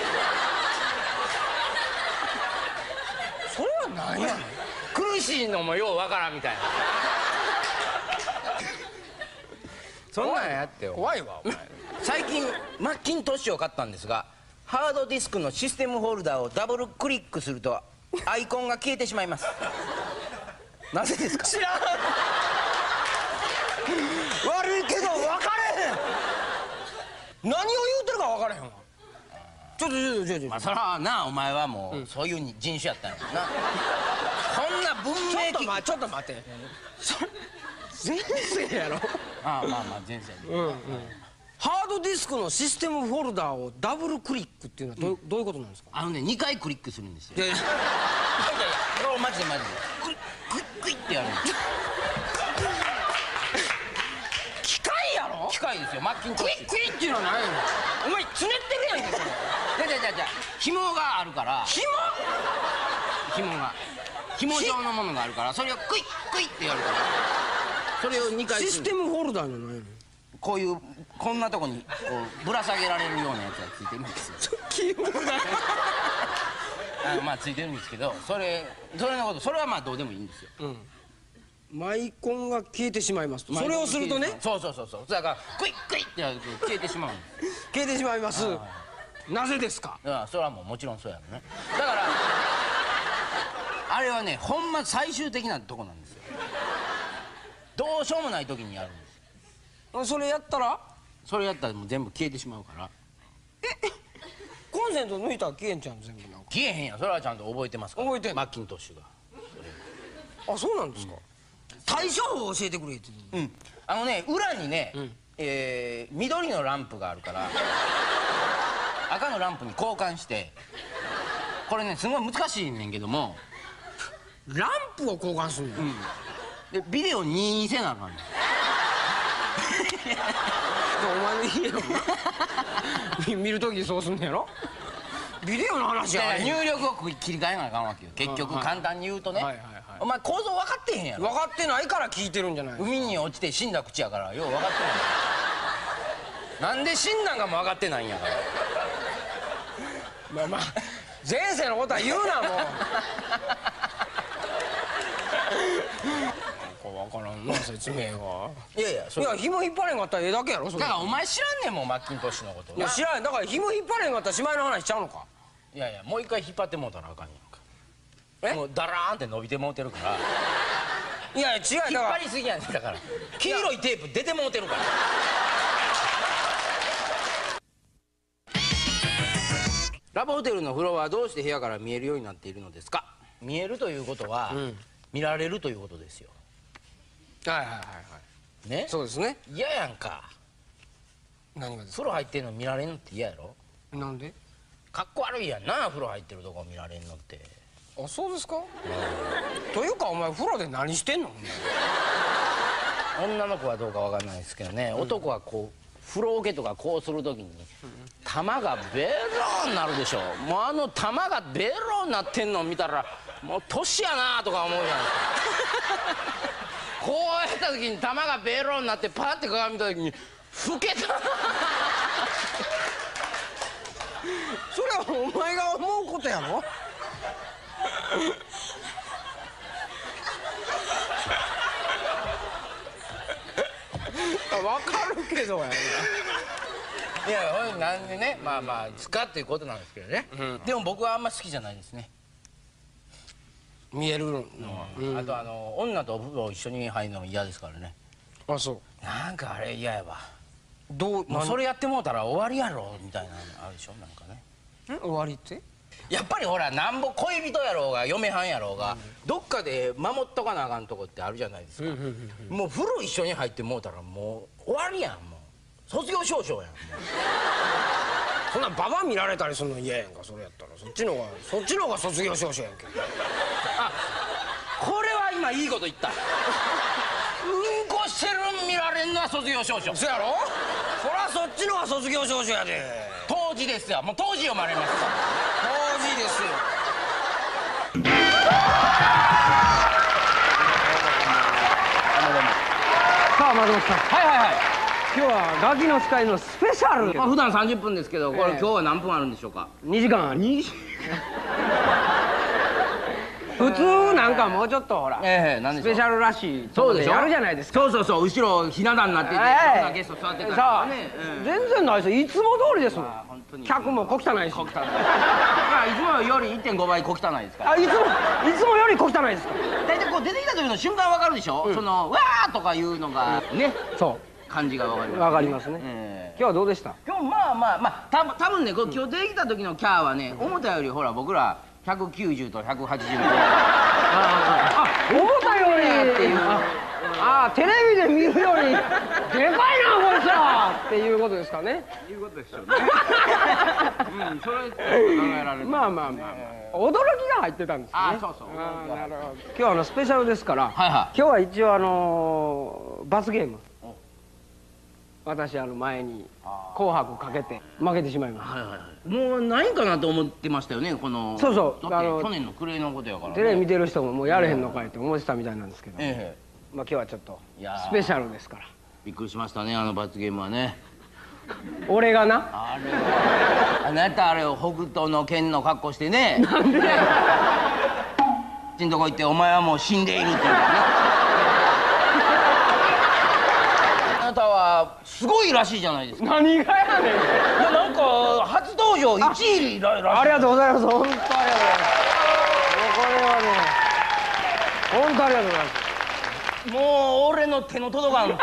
それは何やねん。 苦しいのもようわからんみたいな。そんなんやってよ。 怖いわお前。 最近マッキントッシュを買ったんですが、ハードディスクのシステムホルダーをダブルクリックするとアイコンが消えてしまいます。なぜですか？ 知らん。悪いけど分かれへん。何を言うてるか分からへんわ。ちょっとちょっとちょっと、 まあそらな、お前はもう、うん、そういう人種やったんやろな。こんな文明機器ちょっと待ってそれ前世やろ。 ああまあまあ前世に、うんうん、 ハードディスクのシステムフォルダーをダブルクリックっていうのはどう、うん、どういうことなんですか？ あのね、にかいクリックするんですよ。いやいやいやいやマジでマジでクイックイックイッってやるんですよ。 機械やろ？ 機械ですよ、マッキントッシュ。 クイックイッっていうのは何やねん。お前つねってるやんけそれ。 じゃじゃじゃ紐があるから。 紐？ 紐が紐状のものがあるから、それをクイックイッってやるから、それをにかい。 システムホルダーの何やねん。 こういうこんなとこにこうぶら下げられるようなやつがついてるんですよ。 キモだよ。 あのまあついてるんですけど、それそれのこと、それはまあどうでもいいんですよ。 うん。マイコンが消えてしまいますと。それをするとね。 そうそうそうそう。だからクイックイッってやると消えてしまうんです。 消えてしまいます。なぜですか？ だからそれはもうもちろんそうやろね。だからあれはね、ほんま最終的なとこなんですよ。どうしようもない時にやるんです。 それやったら？ それやったらもう全部消えてしまうから。 えコンセント抜いたら消えんちゃうん全部。なんか消えへんやん。それはちゃんと覚えてますから。 覚えてんの？ マッキントッシュが。 あ、そうなんですか。対処法を教えてくれって。 うん。あのね、裏にね、うん、えー、緑のランプがあるから赤のランプに交換して、これねすごい難しいねんけども、 ランプを交換するの、うん、 でビデオににせなあかんねんお前の家よ見るときそうすんねやろ。ビデオの話や入力を切り替えなあかんわけよ結局簡単に言うとね。お前構造分かってへんやろ。 分かってないから聞いてるんじゃない。 海に落ちて死んだ口やからよう分かってないなんで死んだんかも分かってないんやからまあまあ前世のことは言うなもう分からんな説明が。 いやいやいや紐引っ張れんかったらええだけやろ。 だからお前知らんねんもんマッキントッシュのこと。 いや知らん。だから紐引っ張れんかったらしまいの話ちゃうのか。 いやいやもう一回引っ張ってもうたらあかんやんか。えもうダラーンって伸びてもうてるからいや違う引っ張りすぎやねんだから黄色いテープ出てもうてるからラブホテルのフロアはどうして部屋から見えるようになっているのですか。見えるということは、うん、見られるということですよ。 はいはいはいはいね。 そうですね。 嫌やんか。 何がですか。 風呂入ってんの見られんのって嫌やろ。 なんで。 かっこ悪いやんな風呂入ってるとこ見られんのって。 あそうですか、うん、というかお前風呂で何してんの。 女の子はどうかわかんないですけどね、うん、男はこう風呂桶とかこうするときに、うん、玉がベローになるでしょ。もうあの玉がベローになってんのを見たらもう年やなとか思うじゃないですかこうやった時に玉がベローになってパッて鏡見た時に老けたそれはお前が思うことやろわかるけどやな。 いやほんなんでねまあまあ使っていうことなんですけどね、うん、でも僕はあんま好きじゃないですね見えるのは、 うん、あとあの女とお風呂一緒に入るのも嫌ですからね。 あそうなんかあれ嫌やわ。 どうもうそれやってもうたら終わりやろみたいなのあるでしょなんかね。 ん終わりってやっぱりほらなんぼ恋人やろうが嫁はんやろうが、うん、どっかで守っとかなあかんとこってあるじゃないですか。もう風呂一緒に入ってもうたらもう終わりやん。もう卒業証書やん。もうそんなババ見られたりするの嫌やんか。それやったらそっちの方がそっちの方が卒業証書やんけ。 あこれは今いいこと言った。うんこしてるん見られんのは卒業証書。 そやろ。そらそっちの方が卒業証書やで。 当時ですよ。もう当時読まれますから。 当時ですよ。さあ松本さん。はいはいはい。今日はガキの使いのスペシャル。 まあ普段さんじゅっぷんですけど、これ今日は何分あるんでしょうか。 にじかんある。にじ普通なんかもうちょっとほら、ええ、スペシャルらしいそうでしょやるじゃないですか。 そうそうそう後ろひな壇になってて、ええ、ゲスト座ってからね。 全然ないですよ。いつも通りですもん。客も小汚いし。小汚い。いつもより いってんご 倍小汚いですから。 あいつもいつもより小汚いですか。 大体こう出てきた時の瞬間わかるでしょ。そのわーとかいうのがね。そう。感じがわかります。 わかりますね。今日はどうでした。 今日まあまあまあた多分ね今日出てきた時のキャーはね思ったよりほら僕らひゃくきゅうじゅうとひゃくはちじゅうああ思ったよりっていうああテレビで見るよりでかいなこいつはっていうことですかね。 いうことでしょうね。うんそれ考えられる。 まあまあまあ驚きが入ってたんですね。 あそうそう。 なるほど。今日はあのスペシャルですから今日は一応あの罰ゲーム私あの前に「紅白」かけて負けてしまいました。 もうないんかなと思ってましたよねこの。 そうそうだって去年の暮れのことやから。 テレビ見てる人ももうやれへんのかいって思ってたみたいなんですけど、まあ今日はちょっとスペシャルですから。 びっくりしましたねあの罰ゲームはね。 俺がなあれあなたあれを北斗の拳の格好してね。 なんでちんとこ行ってお前はもう死んでいるって言うからね。あなたはすごいらしいじゃないですか。 何がやねん。いやなんか初登場いちいらしい。 ありがとうございます。本当ありがとうございます。もうこれはね本当ありがとうございます。 もう俺の手の届かん。いや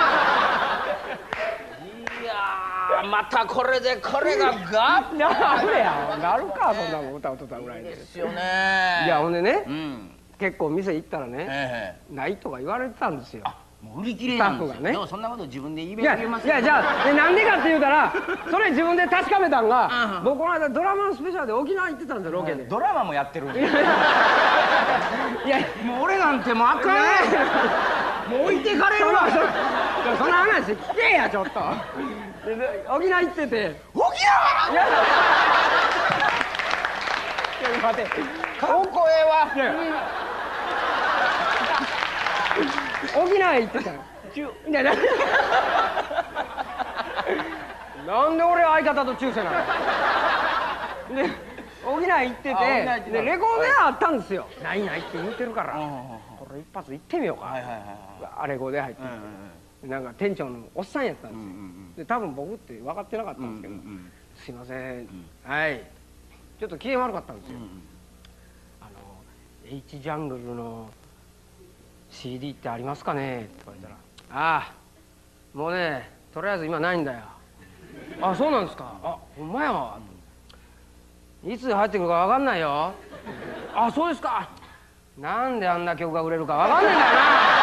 またこれでこれがガッなるやなるかそんなもん歌うとったぐらいで。 ですよね。 いやほんでね結構店行ったらねないとか言われてたんですよ。 もう売り切れなんですよ。でもそんなこと自分で言えます。 いやじゃあなんでかって言うたらそれ自分で確かめたんが僕この間ドラマのスペシャルで沖縄行ってたんですよロケで。 ドラマもやってるんですよ。 いやもう俺なんてもうあかんもう置いてかれるわその話聞けやちょっと。でで沖縄行ってて。 沖縄いやいや待て。 かっこええわ。 いや沖縄行ってたよ。ちゅいやななんで俺相方と中世なの。で沖縄行ってあ沖縄行っててたでレコード屋あったんですよ。ないないって言ってるからこれ一発行ってみようか。 はいはいはいあレコード屋入ってなんか店長のおっさんやったんですよ。で多分僕って分かってなかったんですけど「すいませんはいちょっと機嫌悪かったんですよ。あの H ジャングルの シーディー ってありますかね?」って言われたら「ああもうねとりあえず今ないんだよ」「あそうなんですかあほんまやわ」いつ入ってくるか分かんないよ」「あそうですかなんであんな曲が売れるか分かんないんだよな」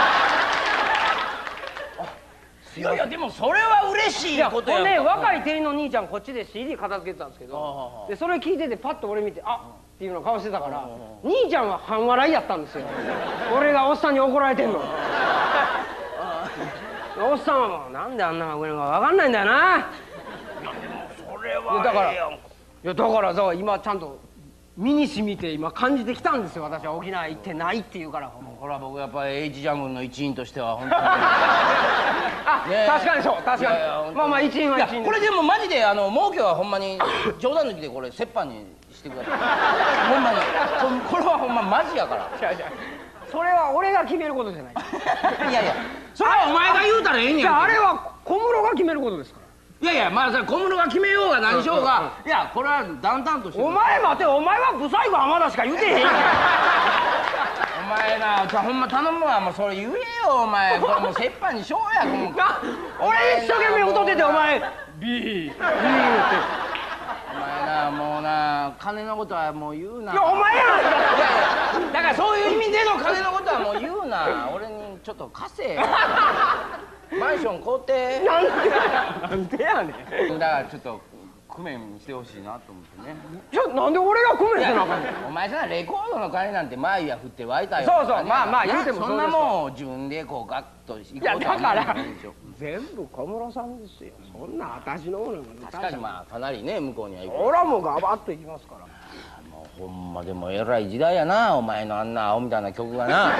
いやいやでもそれは嬉しいいやことやほんで若い店員の兄ちゃんこっちで シーディー 片付けてたんですけどでそれ聞いててパッと俺見て「あっ」っていうの顔してたから兄ちゃんは半笑いやったんですよ俺がおっさんに怒られてんのおっさんはもうなんであんなのが売れるのか分かんないんだよな。 それはだからいええやんやだからだから今ちゃんと身に染みて今感じてきたんですよ。私は沖縄行ってないっていうからこれは僕やっぱり H ジャングルの一員としては本当にあ、 ねえ確かにそう確かいやいや本当ににまあまあ一員は一員いやこれでもマジであの儲けはほんまに冗談抜きでこれ折半にしてくださいほんまにここれはほんまマジやからそれは俺が決めることじゃないいやいやそれはお前が言うたらええんじやんゃああれは小室が決めることですからいやいやまあそれ小室が決めようが何しようがいやこれはダウンタウンとしてお前待てお前はブサイク浜田しか言うてへんやんお前なじゃあほんま頼むわもうそれ言えよお前これもう折半にしようやもうな俺一生懸命太っててお前ビービーってお前なもうな金のことはもう言うないやお前やんいやいやだからそういう意味での金のことはもう言うな俺にちょっと貸せマンション買うてなんでなんでやねんだからちょっと工面してほしいなと思ってねじゃあなんで俺がコメントせなあかんねんお前さレコードの金なんて前や振って湧いたよそうそうまあまあ言うてもそんなもん自分でこうガッといこういやだからでしょ全部小室さんですよそんな私のものが確かにまあかなりね向こうには行く俺はもうガバッといきますからもうほんまでもえらい時代やなお前のあんなアホみたいな曲がな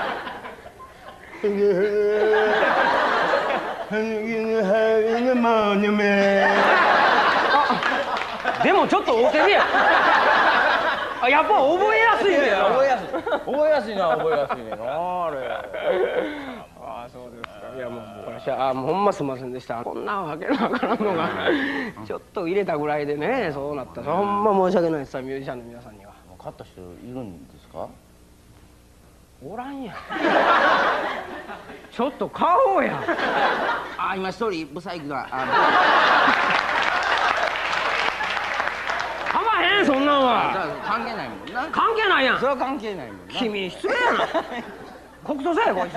でもちょっと合うてるやんあやっぱ覚えやすいね覚えやすい覚えやすいな覚えやすいねなあれああそうですかいやもうもうこれしゃあもうほんますいませんでしたこんなわけのわからんのがちょっと入れたぐらいでねそうなったらほんま申し訳ないですミュージシャンの皆さんには勝った人いるんですかおらんやんちょっと買おうやあ今一人ブサイクがあかまへんそんなんじはゃあ関係ないもんな関係ないやんそれは関係ないもんな君失礼やな告訴せえこいつ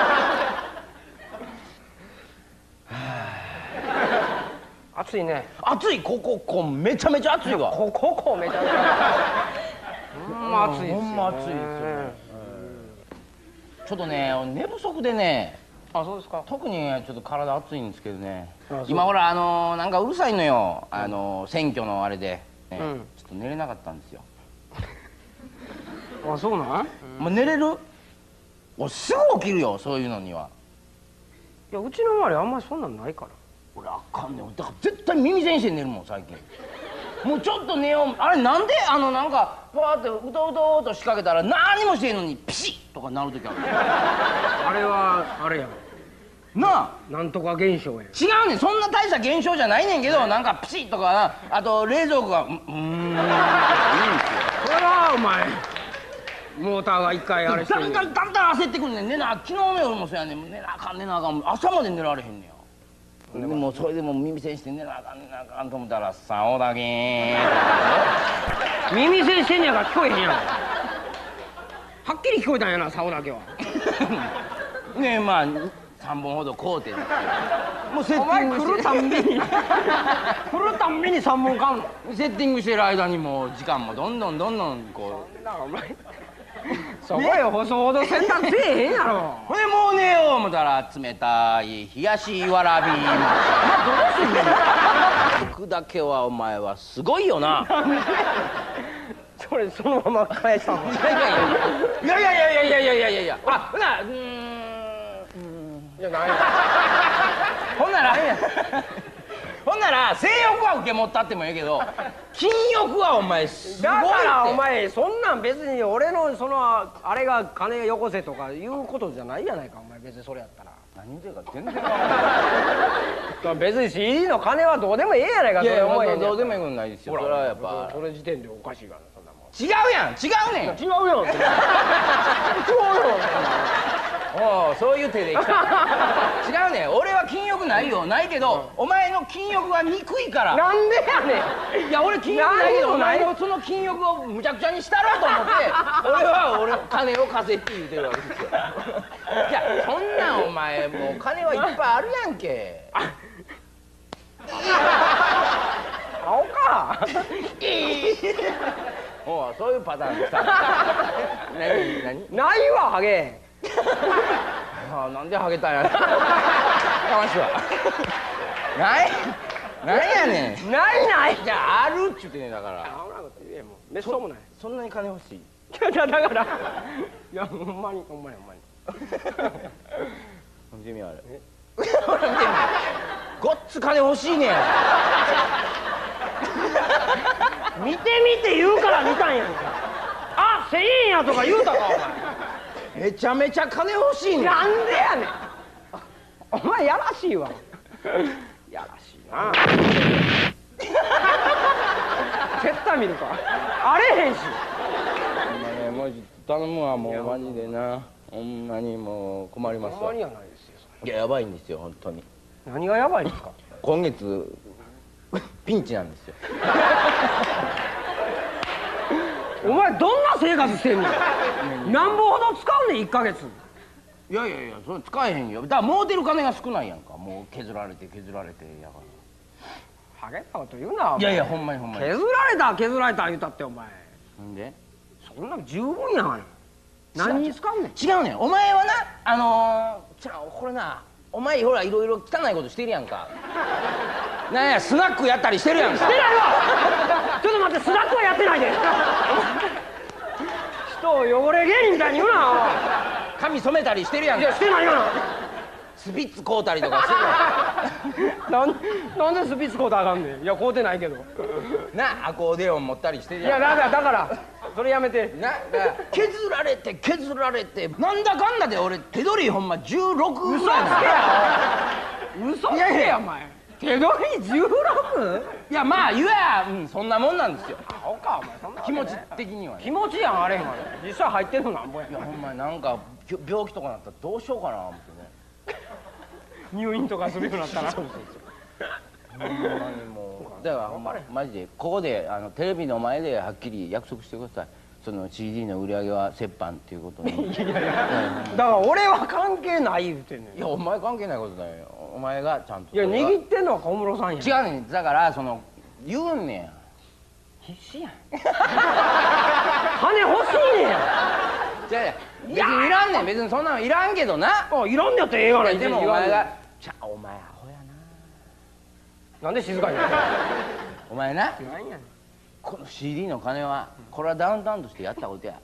暑いね暑いこここうめちゃめちゃ暑いわこここめちゃめちゃほんま暑いですよ、ね、 ほんま暑いですよねちょっとね寝不足でねあそうですか特にちょっと体熱いんですけどねあ今ほらあのー、なんかうるさいのよあのー、選挙のあれで、ねうん、 ちょっと寝れなかったんですよあそうなん、 もう寝れる俺すぐ起きるよそういうのにはいやうちの周りあんまりそんなんないから俺あかんねんだから絶対耳栓して寝るもん最近もうちょっと寝ようあれなんであのなんかパーってうとうとうと仕掛けたら何もしてんのにピシッとかなる時あるあれはあれやんなあなんとか現象やん違うねんそんな大した現象じゃないねんけどなんかピシッとかなあと冷蔵庫がうーんって言うんですよそれはお前モーターが一回あれしてだんだんだんだん焦ってくんねん寝な昨日の夜もそうやねん寝なあかん寝なあかん朝まで寝られへんねんでもそれでも耳栓して寝なあかん寝なあかんと思ったら「さおだけー」 耳栓してんねやから聞こえへんやんはっきり聞こえたんやな竿だけはねえまあさんぼんほど買うてもうセッお前ティングして来るたんびに来るたんびにさんぼん買うのセッティングしてる間にもう時間もどんどんどんどんこなお前そこへ細ほど洗濯せえへんやろ。 ほんでもう寝よう思ったら冷たい冷やしわらびま僕だけはお前はすごいよな。 それそのまま返したの。 いやいやいやいやいやいやいやいやいやいやあほなうーんいやなんや。 ほんならほんなら性欲は受け持ったってもいいけど禁欲はお前すごいって。 だからお前そんなん別に俺のそのあれが金よこせとかいうことじゃないやないかお前別にそれやったら。 何でか全然分からない別に シーディー の金はどうでもええやないか。 いやいやそういうどうでもいいことないですよ。それはやっぱそれ時点でおかしいからそんなもん。 違うやん違うねん。 違うよ。違うよ。 おうそういう手でいきたい。違うねん俺は禁欲ないよないけど、うん、お前の禁欲は憎いから。 なんでやねん。 いや俺禁欲ないけどお前のその禁欲をむちゃくちゃにしたろうと思って俺は俺金を稼いって言うてるわけですよ。いやそんなんお前もう金はいっぱいあるやんけ。 青か。 おうそういうパターンでさ。何何ないわハゲ。 ああなんでハゲたんや。かましいわ。ないなんやねん。 ないない。 じゃああるっちゅうてねだから。 あんなこと言えもうめっそうもない。 そんなに金欲しい。 いやだからいやほんまにほんまにほんまに。 見てみあれ。ほら見てみ。ごっつ金欲しいねん。 見てみて言うから見たんやんか。あせんえんやとか言うたかお前。 めちゃめちゃ金欲しいねん。 なんでやねん。お前やらしいわ。やらしいな。絶対見るか。あれへんし。 ほんまねもうちょっと頼むわもうマジでな。ほんまにもう困りますわ。 ほんまにはないですよ。 いややばいんですよ本当に。 何がやばいんですか。 今月ピンチなんですよ。 お前どんな生活してんの。なんぼほど使うねんいっかげつ。 いやいやいやそれ使えへんよ。だから儲てる金が少ないやんか。もう削られて削られてやかハゲたこと言うな。 ら。いやいやほんまにほんまに。 削られた削られた言うたってお前。 んでそんな十分やがな。何に使うねん。 違うねんお前はなあのー、ちゃこれなお前ほらいろいろ汚いことしてるやんか。なんやスナックやったりしてるやんか。 してないわ。ちょっと待ってスナックはやってないで。人を汚れ芸人みたいに言うな。 髪染めたりしてるやんいやか。 してないよな。 スピッツ買うたりとかしてるやん。 なんなんでスピッツ買うたらあかんねん。いや買うてないけど。 なアコーディオン持ったりしてるいややん。 だからだからそれやめて。 なだから削られて削られてなんだかんだで俺手取りほんまじゅうろくぐ嘘つらいなの。 けや。嘘つけやお前。手取りじゅうろく？ いやまあ言やうんそんなもんなんですよ。 アホかお前そんなわけね気持ち的にはね。 気持ちやんあれへんわね。実際入ってんのなんぼやいやほんまになんかびょ病気とかなったらどうしようかな思ってね。 入院とかするようになったら。 そうそうそう。ほんまにもうだからほんまマジでここであのテレビの前ではっきり約束してください。その シーディー の売り上げは折半っていうことに。 だから俺は関係ない言うてんねん。 いやお前関係ないことだよ。お前がちゃんと。 いや握ってんのは小室さんやん。 違うねんだからその言うんねん。 必死やん。金欲しいねんや。 じゃあ別にいらんねん別にそんなのいらんけどな。 あいらんねやったらええがな。 でもお前がちゃお前アホやな。 なんで静かになっお前なてんの。なんやねん。 この シーディー の金はこれはダウンタウンとしてやったことや。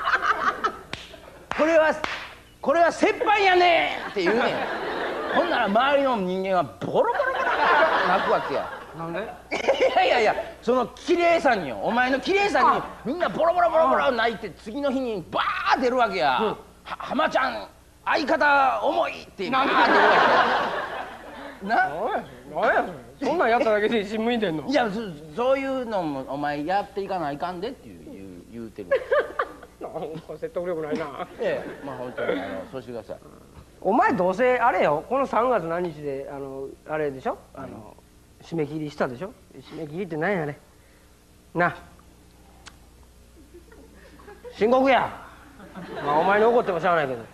これはこれは折半やねんって言うねん。ほんなら周りの人間はボロボロボロ泣くわけや。 なんで？ いやいやいやその綺麗さによお前の綺麗さにみんなボロボロボロボロ泣いて次の日にバー出るわけや。は浜ちゃん相方重いってバー出るわけや。ななんやそれ。そんなんやっただけで新聞出んの。 いやそそういうのもお前やっていかないかんでっていう言う言うてる。 なんか説得力ないな。 ええまあ本当にあのそうしてください。 お前どうせあれよこのさんがつ何日であのあれでしょあの締め切りしたでしょ。締め切りって何やねな申告や。まあお前に怒ってもしゃあないけど。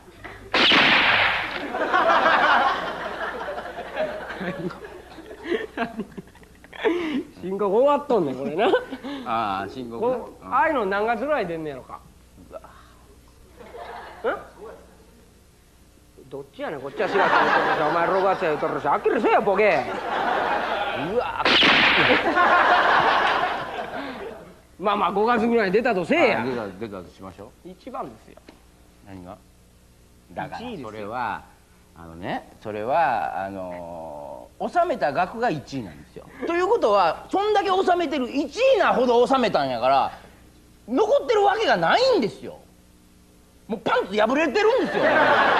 申告終わっとんねんこれな。 ああ申告こああいうの何月ぐらい出んねやろか。 どっちやねん、こっちはしがつ言うとるし、お前ろくがつや言うとるし、はっきりせえよボケ。うわまあまあごがつぐらいに出たとせえや。 出た出たとしましょう。 一番ですよ。 何が？だからいちいですよそれはあのね、それはあのー、納めた額がいちいなんですよ。ということはそんだけ納めてるいちいなほど納めたんやから残ってるわけがないんですよ。もうパンツ破れてるんですよ。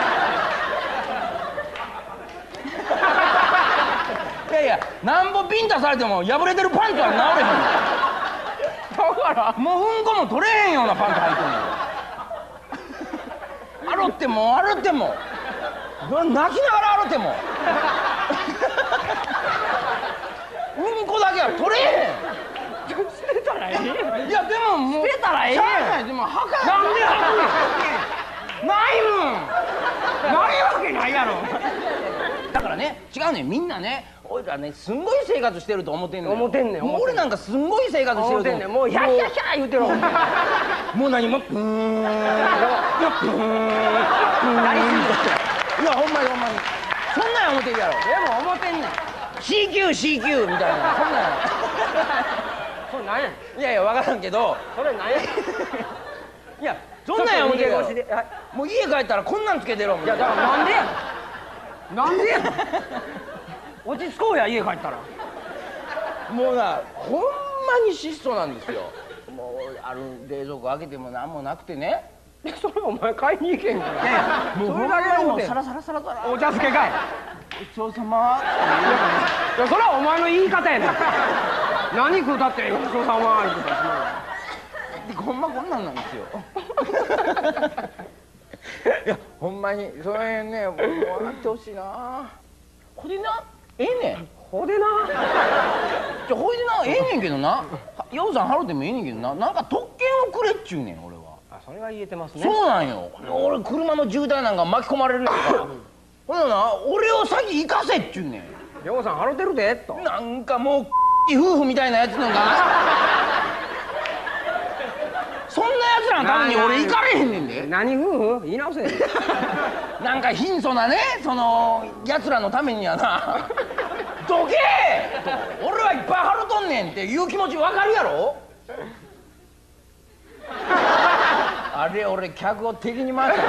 いやいや、なんぼビンタされても破れてるパンツは治れへん。だからもううんこも取れへんようなパンツ履いてんの。洗っても洗っても泣きながら洗ってもうんこだけは取れへん。 捨てたらええ。 いやでももう捨てたらええやん。 でも履かなんで履くねん。 ないもん。 ないわけないやろ。 だからね、違うねん、みんなね、俺らね、すんごい生活してると思ってんねん。 思ってんねん。 もう俺なんかすんごい生活してると思う。 もうヒャッヒャッヒャー言うてる。 もう何もプーン、いやプーン、 なりすぎですよ。 いやほんまにほんまに、そんなんや思ってるやろ。 でも思ってんねん。 シーキューシーキュー みたいな、そんなんや。 それなんやねん。 いやいや分からんけど、 それなんやねん。 いやそんなんや思ってるやろ。 ちょっと逃げ腰で、はい、 もう家帰ったらこんなんつけてろ。 いやだからなんでやなんでや落ち着こうや、家帰ったら。 もうな、ほんまに質素なんですよ。もうある冷蔵庫開けても何もなくてね。 それお前買いに行けんから。 いやいやもうそれだけでもうサラサラサラサラ。 お茶漬けかい。 ごちそうさま。 いやそれはお前の言い方やねん。何食うたってごちそうさま言うてた。 ほんまこんなんなんですよ。いやほんまにそれね、もうあってほしいな。ほいでな、ええねん。 ほでな。 じゃほいでな、ええねんけどな。予算払ってもええねんけどな、なんか特権をくれっちゅうねん俺は。 あ、それは言えてますね。 そうなんよ。俺車の渋滞なんか巻き込まれるやんか。ほんならな、俺を先行かせっちゅうねん。 りょうさん払ってるでと。 なんかもう夫婦みたいなやつなんかな。そんなやつらのために俺行かれへんねんで。 何夫婦言い直せ。 なんか貧相なね、そのやつらのためにはな、どけーと、俺はいっぱい払うとんねんっていう気持ちわかるやろ。あれ俺客を敵に回した。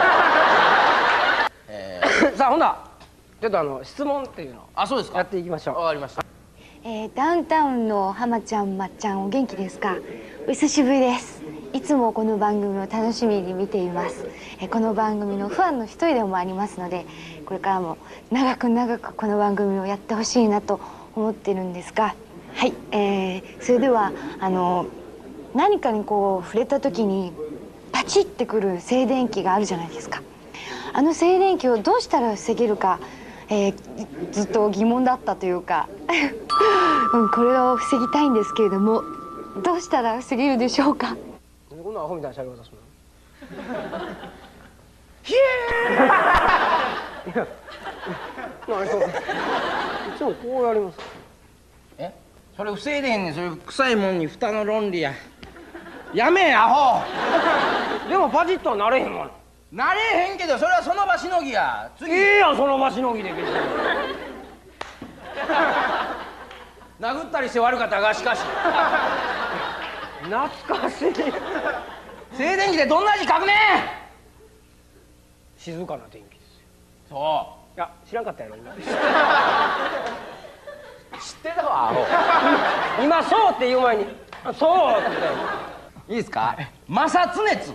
えー、 さあほんだちょっとあの質問っていうのをあ、そうですか。 やっていきましょう。 わかりました。 えー、ダウンタウンの浜ちゃん、まっちゃん、お元気ですか？お久しぶりです。いつもこの番組を楽しみに見ています。えー、この番組のファンの一人でもありますので、これからも長く長くこの番組をやってほしいなと思ってるんですが、はい、えー、それではあの何かにこう触れた時にパチッてくる静電気があるじゃないですか。あの静電気をどうしたら防げるか、えー、ずっと疑問だったというか、うん、これを防ぎたいんですけれども、どうしたら防げるでしょうか。 こんなアホみたいな喋り方するの。 ひえー。 何そういつもこうやります。 え、それ防いでへんねん。それ臭いもんに蓋の論理や。やめえアホ。 でもパチッとはなれへんもん。 なれへんけど、それはその場しのぎや。次いいやんその場しのぎで別に。 殴ったりして悪かったがしかし懐かしい。 静電気でどんな字書くねん。 静かな天気ですよ。 そいや知らんかったやろ今。 う知ってたわアホ。 今そうって言う前にそうって言ったよ。 いいですか。摩擦熱。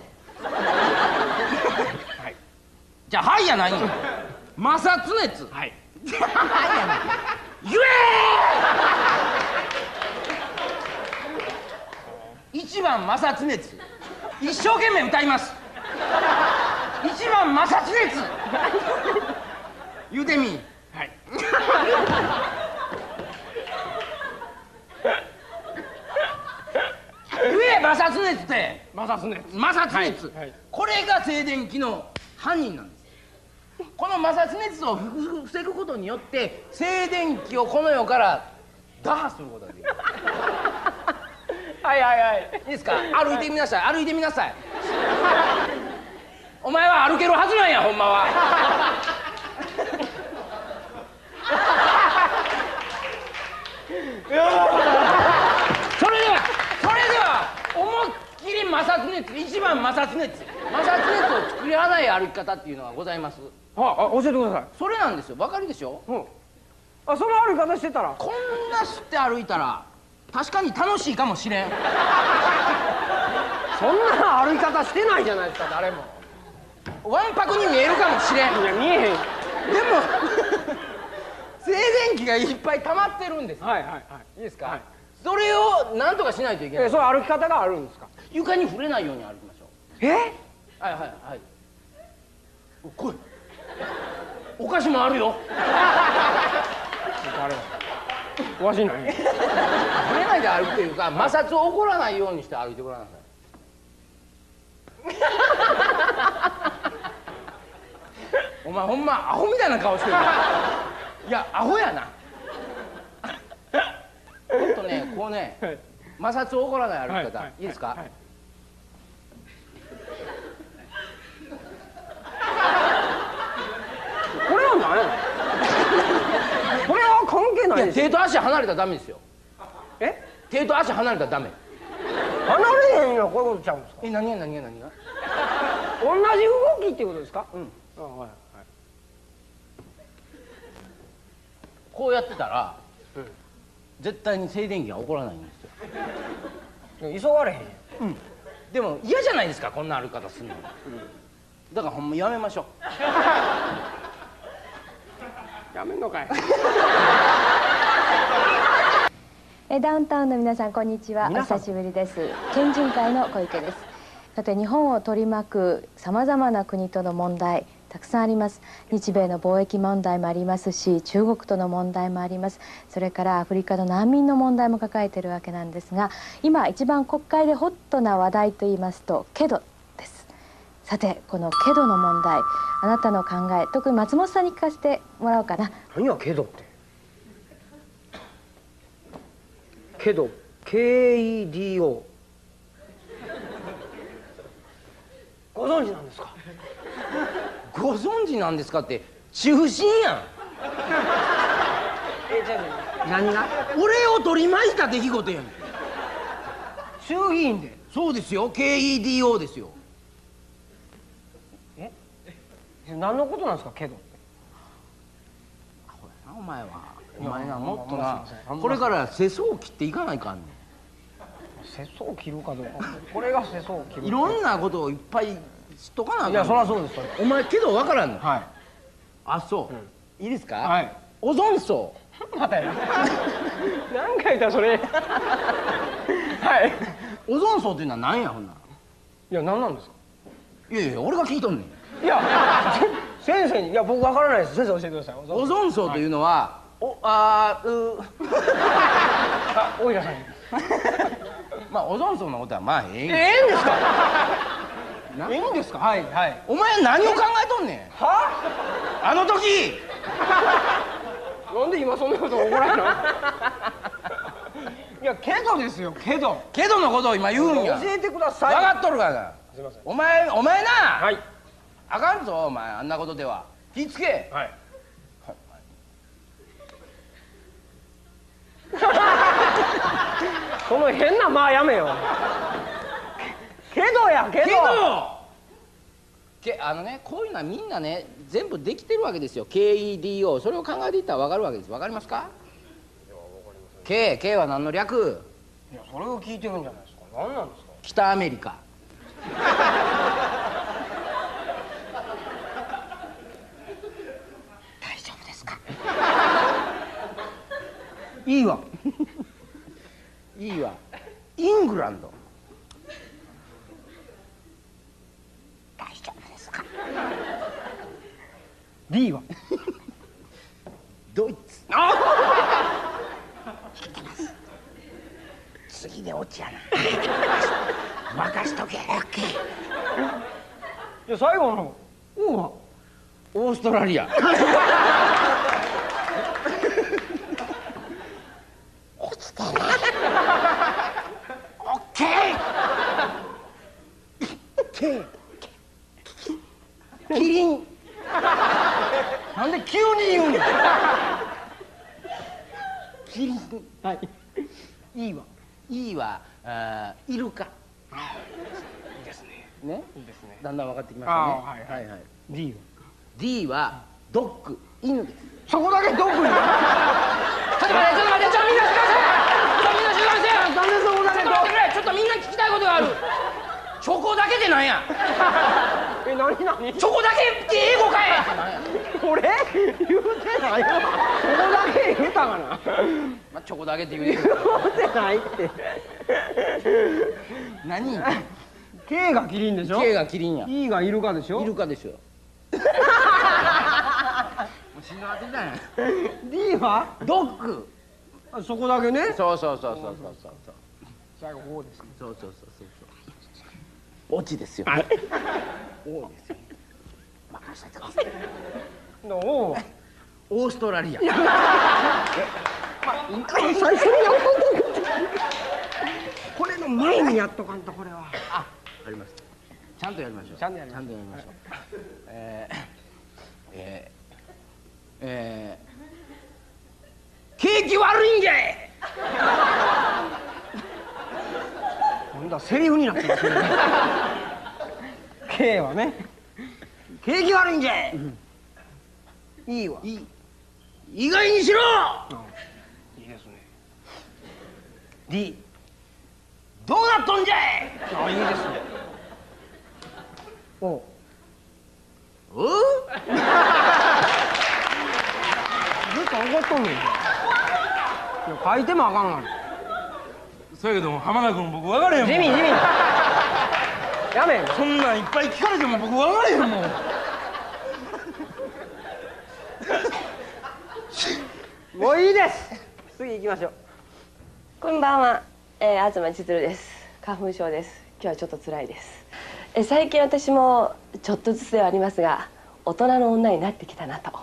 はい。 じゃあはいやないんよ。摩擦熱。 はい。 言えー。一番摩擦熱。一生懸命歌います。一番摩擦熱。言うてみ。 はい。 言え摩擦熱って。 摩擦熱。 摩擦熱、 はいはい、 これが静電気の犯人なんです。この摩擦熱を防ぐことによって静電気をこの世から打破することができる。 はいはいはい。 いいですか。歩いてみなさい。歩いてみなさい。 お前は歩けるはずなんやほんまは。それではそれでは思いっきり摩擦熱、一番摩擦熱摩擦熱を作らない歩き方っていうのがございます。 あ、あ、教えてください。 それなんですよ。わかるでしょ。 うん。あ、その歩き方してたらこんなして歩いたら確かに楽しいかもしれん。 そんな歩き方してないじゃないですか、誰も。 わんぱくに見えるかもしれん。 いや、見えへん。 でも静電気がいっぱい溜まってるんです。 はいはいはい。 いいですか、 はい、 それをなんとかしないといけない。 え、それ歩き方があるんですか。 床に触れないように歩きましょう。 え、 はいはいはい。来い。お菓子もあるよ。 あれわしない。 触れないで歩くというか、摩擦を起こらないようにして歩いてごらんなさい。お前ほんまアホみたいな顔してるな。いやアホやな。もっとねこうね、はい、摩擦を起こらない歩き方、はい、いいですか、はいはい、 これは何やこれは関係ないです。 手と足離れたらダメですよ。 え、 手と足離れたらダメ。 離れへんのはこういうことちゃうんですか。 え、何が何が何が同じ動きっていうことですか。うん、あ、はいはい。 こうやってたら、うん、絶対に静電気が起こらないんですよ。 急がれへん。 うん。でも嫌じゃないですかこんな歩き方するの。うん、だからほんまやめましょう。 やめんのかい。 えダウンタウンの皆さんこんにちは。お久しぶりです。県人会の小池です。さて日本を取り巻くさまざまな国との問題たくさんあります。日米の貿易問題もありますし、中国との問題もあります。それからアフリカの難民の問題も抱えているわけなんですが、今一番国会でホットな話題といいますとケドです。さてこのケドの問題、あなたの考え、特に松本さんに聞かせてもらおうかな。 何やケドって。ケド ケーイーディーオー ご存知なんですか。 ご存知なんですかって中心やん。 え、じゃあ何が俺を取り巻いた出来事やん。 衆議院で。 そうですよ、 ケーイーディーオー ですよ。 え、何のことなんですかケドって。 アホやなお前は。お前な、もっとなこれから世相を切っていかないかんねん。 世相を切るかどうか。これが世相を切る。 いろんなことをいっぱい知っとかなあかん。 いや、そりゃそうです。 お前けど分からんの。 はい。 あ、そう、いいですか。 はい。 オゾン層。 またや。何回言ったそれ。はい。 オゾン層っていうのは何やほんなら。 いや、何なんですか。 いやいや、俺が聞いとんねん。 いや、先生に、いや、僕分からないです。先生教えてください。 オゾン層というのは、お、あー、う。 あ、おいらさんに。 まあ、オゾン層のことは、まあ、ええん。 ええんですか。ええんですか。はい、はい。 お前、何を考えとんねん。 は。 あの時。 なんで今そんなこと怒らんの。いや、けどですよ、けど。 けどのことを今言うんや。 教えてください。 分かっとるからな。 すいません。 お前、お前な。 はい。 あかんぞ、お前、あんなことでは。気ぃつけ。 はい。この変なまあやめよ。けどやけど。 けど。け、あのね、こういうのはみんなね、全部できてるわけですよ。ケーイーディーオー、それを考えていったらわかるわけです。わかりますか。K、K は何の略。 いや、それを聞いてるんじゃないですか。何なんですか。 北アメリカ。大丈夫ですか。 いいわ。 いいわ。イングランド。大丈夫ですか。 D は。 ドイツ。次で落ちやな。任しとけ。オッケー。 いや、最後の。 おお。オーストラリア。落ちてな。オッケー。ケー。 キリン。なんで急に言うの。キリン。はい。いいわ。 いいはあーイルカ。 いいですね。 ね。 いいですね。 だんだん分かってきましたね。 あーはいはいはい。 D は。 D はドッグ、犬です。 そこだけどこに。ちょっと待って、ちょっと待って、ちょっとみんなすいません。ちょっとみんなすいません。なんでそこだけど。ちょっと待ってくれ。ちょっとみんな聞きたいことがある。 チョコだけでなんや。 え、なになに。 チョコだけって英語かい。 俺言うてないよ。ここだけ言うたかな。 まあチョコだけって言うてる。 言うてないって。 何 K がキリンでしょ。 K がキリンや。 E がイルカでしょ。 イルカでしょ。もう死んだわけじゃない。 D はドッグ。 あ、そこだけね。 そうそうそうそうそうそうそう。 最後こうですか。 そうそうそうそうそう。オチですよ。 はい。 おですよ。任せてください。 のお。 オーストラリア。 最初にやっとく。これの前にやっとかんとこれは。 あ、あります。ちゃんとやりましょう。 ちゃんとやりましょう。 ちゃんとやりましょう。えー、えー、えー、景気悪いんじゃい。 今度はセリフになってますね。K はね。景気悪いんじゃい。いいわ。 いい。意外にしろ。 いいですね。D。 どうなっとんじゃい。 あ、いいですね。お。 おう。 ずっと怒っとんねん。いや、書いてもあかんがな。 そうやけども浜田君僕分かれへんもん。 地味地味。やめん。 そんなんいっぱい聞かれても僕分かれへんもん。 もういいです。次行きましょう。 こんばんは、えー、東千鶴です。花粉症です。今日はちょっと辛いです。えー、最近私もちょっとずつではありますが大人の女になってきたなと。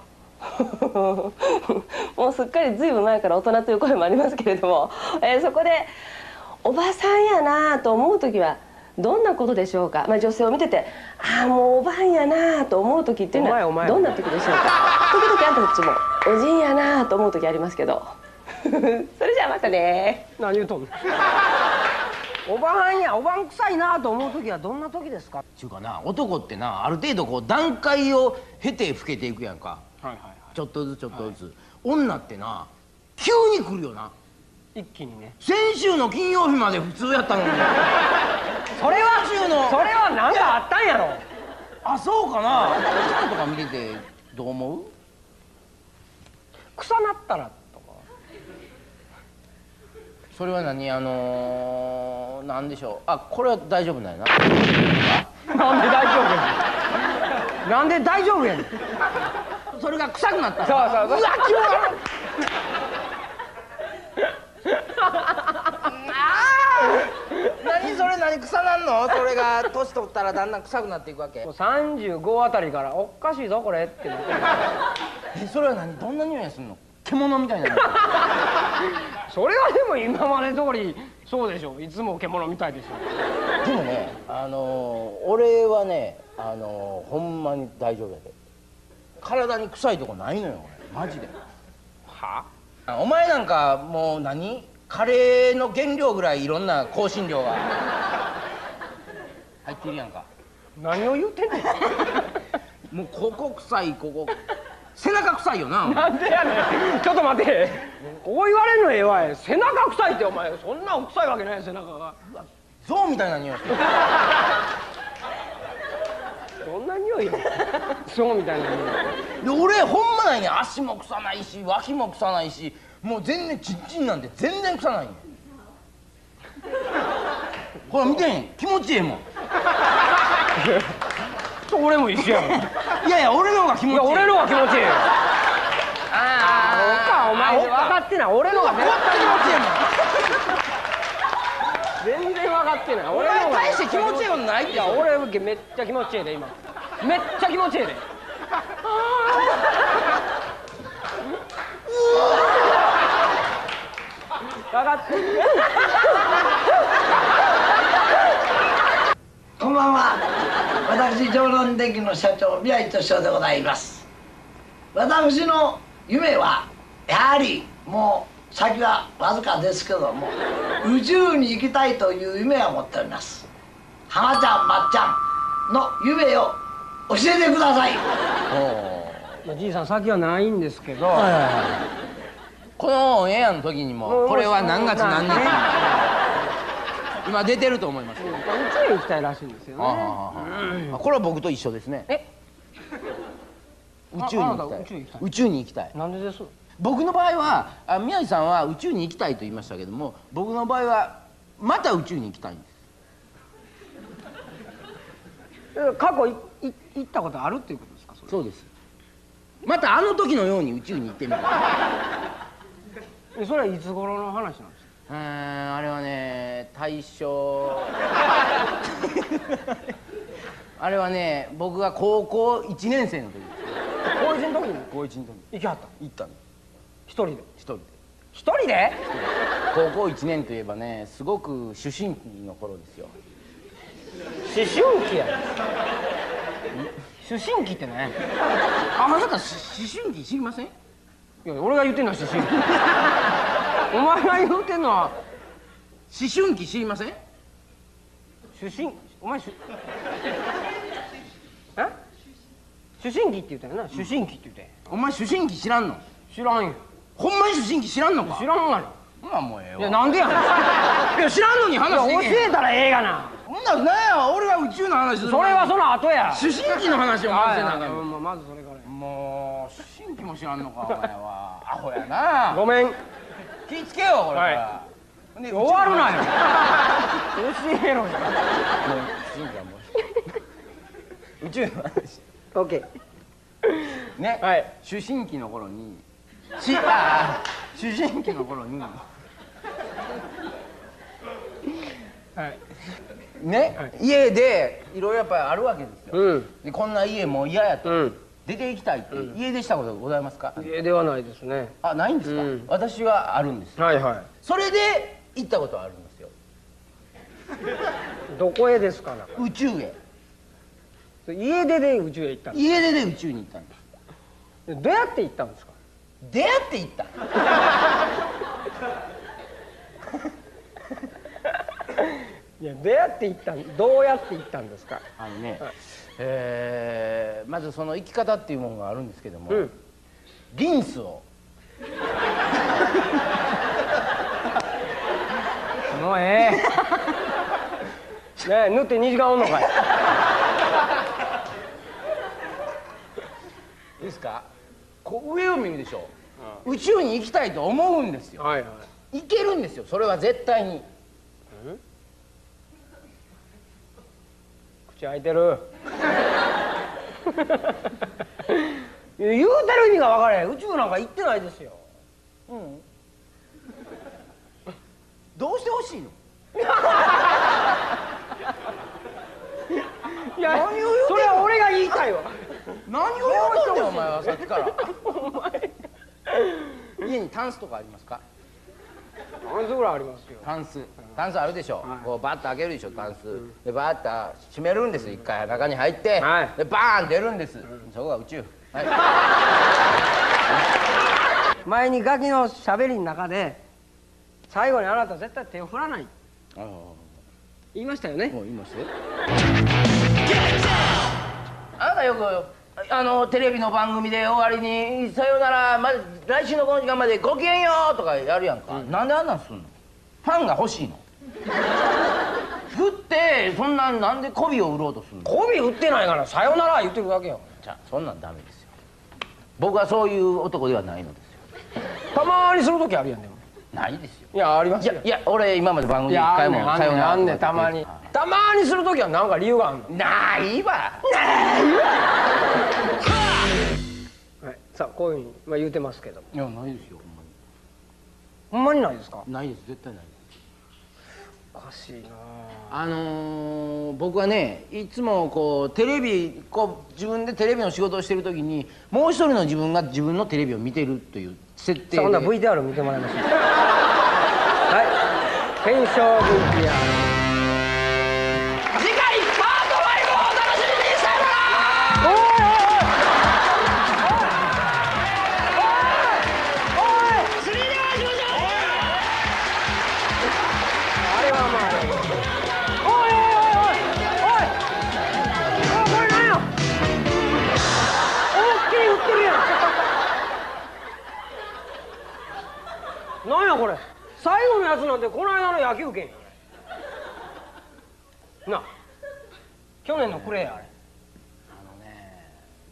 もうすっかりずいぶん前から大人という声もありますけれども、えー、そこでおばさんやなと思う時はどんなことでしょうか。まあ、女性を見ててああもうおばんやなと思う時っていうのはどんな時でしょうか。時々あんたたちもおじんやなと思う時ありますけど。それじゃあまたね。 何言うとんの。おばはんやおばん臭いなと思う時はどんな時ですか。 ちゅうかな、男ってなある程度こう段階を経て老けていくやんか。 はいはいはい。 ちょっとずつちょっとずつ、はい、女ってな急に来るよな。 一気にね。 先週の金曜日まで普通やったのに。 それは週のそれは何かあったんやろ。 あ、そうかな。おちゃんとか見ててどう思う。 臭なったらとか。 それは何、あのー、なんでしょう。あ、これは大丈夫なんやな。 なんで大丈夫やねん。なんで大丈夫やねん。 それが臭くなった。 そうそうそう。 うわ、気持何それ、何臭なんの。それが年取ったらだんだん臭くなっていくわけ。 さんじゅうごあたりからおかしいぞこれってなってる。 え、それは何、どんな匂いがするの。獣みたいな。 それはでも今まで通りそうでしょ。いつも獣みたいですよ。 でもね、あのー、俺はね、あのー、ほんまに大丈夫やで。体に臭いとこないのよ俺、マジで。 はあ、お前なんかもう何、カレーの原料ぐらいいろんな香辛料が入ってるやんか。 何を言うてんねん。 もうここ臭い、ここ背中臭いよな。 なんでやねん。ちょっと待って。こう言われんのええわい。背中臭いってお前そんな臭いわけない背中が。 象みたいな匂いする。 どんな匂いよ。そうみたいな匂い。 で俺ほんまないね、足も臭ないし脇も臭ないし、もう全然チンチンなんて全然臭ないねん。ほら見てん、気持ちいいもん。 俺も一緒やん。いいやいや、俺の方が気持ちいい。 や俺のが気持ちいい。 あああ、お前分かってない。俺のが絶対気持ちいいもん。全然分かってない。俺のお前大して気持ちいいことないって。 いや俺めっちゃ気持ちいいで今。めっちゃ気持ちいいで。分かってる。 こんばんは、 私常蘭電機の社長宮井敏夫でございます。私の夢はやはりもう先はわずかですけども宇宙に行きたいという夢を持っております。浜ちゃんまっちゃんの夢を教えてください。 まあじいさん先はないんですけど、 このオンエアの時にもこれは何月何日今出てると思います。 宇宙へ行きたいらしいんですよね。 あこれは僕と一緒ですね。 え宇宙に行きたい。宇宙に行きたい。 なんでです？ 僕の場合はあ宮治さんは宇宙に行きたいと言いましたけども、僕の場合はまた宇宙に行きたいんです。 過去いい行ったことあるっていうことですか？それそうです。またあの時のように宇宙に行ってみたい。 えそれはいつ頃の話なんですか？ うーんあれはね大正あれはね僕が高校いちねん生の時です。 高一の時に高一の時行きはった行ったの。 一人で一人で。 一人で高校いちねんといえばねすごく思春期の頃ですよ。 思春期や思春期ってねあなた思春期知りません？ いや俺が言ってんのは思春期お前が言うてんのは思春期知りません？ 思春お前しえ思春期って言ったよな思春期って言ってお前思春期知らんの？ 知らんよほんまに思春期知らんのか？ 知らんがなほなもうええわ。 いやなんでやねんいや知らんのに話できへん。 教えたらええがなほんなら何や俺が宇宙の話する。 それはその後や思春期の話をまずせなあかん。 ままずそれからもう思春期も知らんのかお前はアホやな。 ごめん気ぃつけよこれからほんで終わるなよ教えろよもう思春期はもう宇宙の話オッケね、 はい、 思春期の頃にしあ思春期の頃にはいね、はい、家でいろいろやっぱりあるわけですよ、うん、でこんな家もう嫌やと、うん、出て行きたいって、うん、家出したことございますか？ 家ではないですね。 あないんですか、うん、私はあるんです。 はいはいそれで行ったことはあるんですよ。 どこへですか？ 宇宙へ。 家出で宇宙へ行ったんですか？ 家出で宇宙に行ったんです。 どうやって行ったんですか？ 出会って行ったいやどうやって行ったんどうやって行ったんですか？ あのね、はい、えー、まずその生き方っていうものがあるんですけども、うん、リンスをもうええねえ塗ってにじかんおんのかいいいですか？こう上を見るでしょ、うん、宇宙に行きたいと思うんですよ、はいはい、行けるんですよそれは絶対に。 口開いてる言うてる意味が分からへん。宇宙なんか行ってないですよ。 うん、どうしてほしいの？ いや何を言うてんの？それは俺が言いたいわ。 何を言うとんねんお前はさっきから家にタンスとかありますか？ タンスぐらいありますよ。 タンスタンスあるでしょ、はい、こうバッと開けるでしょタンス、うん、でバッと閉めるんです一回中に入って、はい、でバーン出るんです、うん、そこが宇宙、はい、 前にガキのしゃべりの中で最後にあなた絶対手を振らない言いましたよね。 もう言いましたよ。あなたよくあのテレビの番組で終わりに「さようなら、ま、来週のこの時間までごきげんよう」とかやるやんか、うん、なんであんなんすんの？ファンが欲しいの？振ってそんなんなんで媚びを売ろうとするの？ 媚び売ってないから「さようなら」言ってるだけよ。 じゃあそんなんダメですよ。僕はそういう男ではないのですよ。 たまにする時あるやん。でもないですよ。 いやありますよ。 いやいや俺今まで番組で一回も「さようなら」 あんねんたまにたまにする時は何か理由があるの？ ないわないわはい、さあこういうふうに、まあ、言うてますけど。 いやないですよほんまに。ほんまにないですか？ ないです絶対ないです。 おかしいなあのー、僕はねいつもこうテレビこう自分でテレビの仕事をしてる時にもう一人の自分が自分のテレビを見てるという設定で。 そんな ブイティーアール 見てもらいましょうはい検証 ブイティーアール 次回パートファイブをお楽しみに。 なんやこれ、最後のやつなんてこの間の野球券やなあ、去年のくれやあれ。 あのね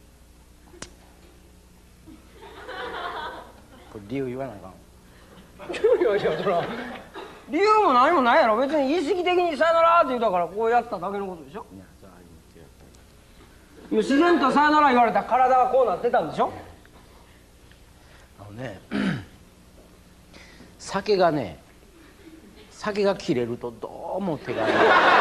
これ理由言わないかん。 いやいや、そら理由も何もないやろ。別に意識的にさよならって言うたからこうやっただけのことでしょ。 いやそれありますよ。 いや自然とさよなら言われたら体はこうなってたんでしょ。 あのね酒がね酒が切れるとどうも手が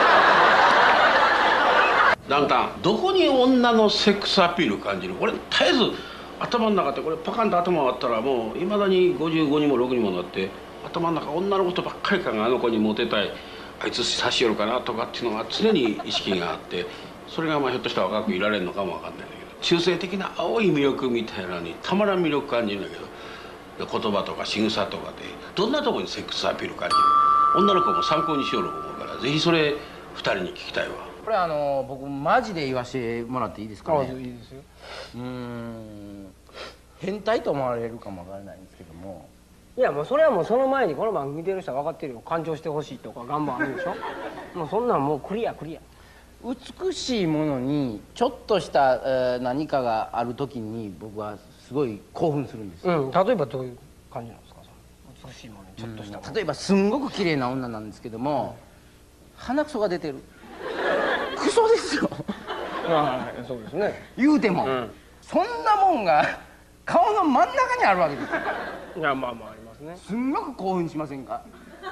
ダウンタウンどこに女のセックスアピール感じる？俺絶えず頭の中でこれパカンと頭割ったらもういまだにごじゅうごにもろくにもなって頭の中女のことばっかりかがあの子にモテたい、あいつ差し寄るかなとかっていうのが常に意識があって、それがまあひょっとしたら若くいられるのかもわかんないんだけど、中性的な青い魅力みたいなのにたまらん魅力感じるんだけど、言葉とか仕草とかでどんなところにセックスアピール感じる？女の子も参考にしようと思うからぜひそれふたりに聞きたいわ。 これあの僕マジで言わせてもらっていいですかね。 いいですよ。 うーん変態と思われるかもわからないんですけども、 いやもうそれはもうその前にこの番組見てる人は分かってるよ。感情してほしいとか願望あるでしょ。もうそんなんもうクリアクリア。 美しいものにちょっとした、えー何かがある時に僕はすごい興奮するんですよ。 うん、例えばどういう感じなんですか。その美しいものにちょっとしたもの。 例えばすんごく綺麗な女なんですけども、鼻くそが出てる。クソですよはい、そうですね。 言うても、 んそんなもんが顔の真ん中にあるわけですよ。 いやまあまあありますね。 すんごく興奮しませんか？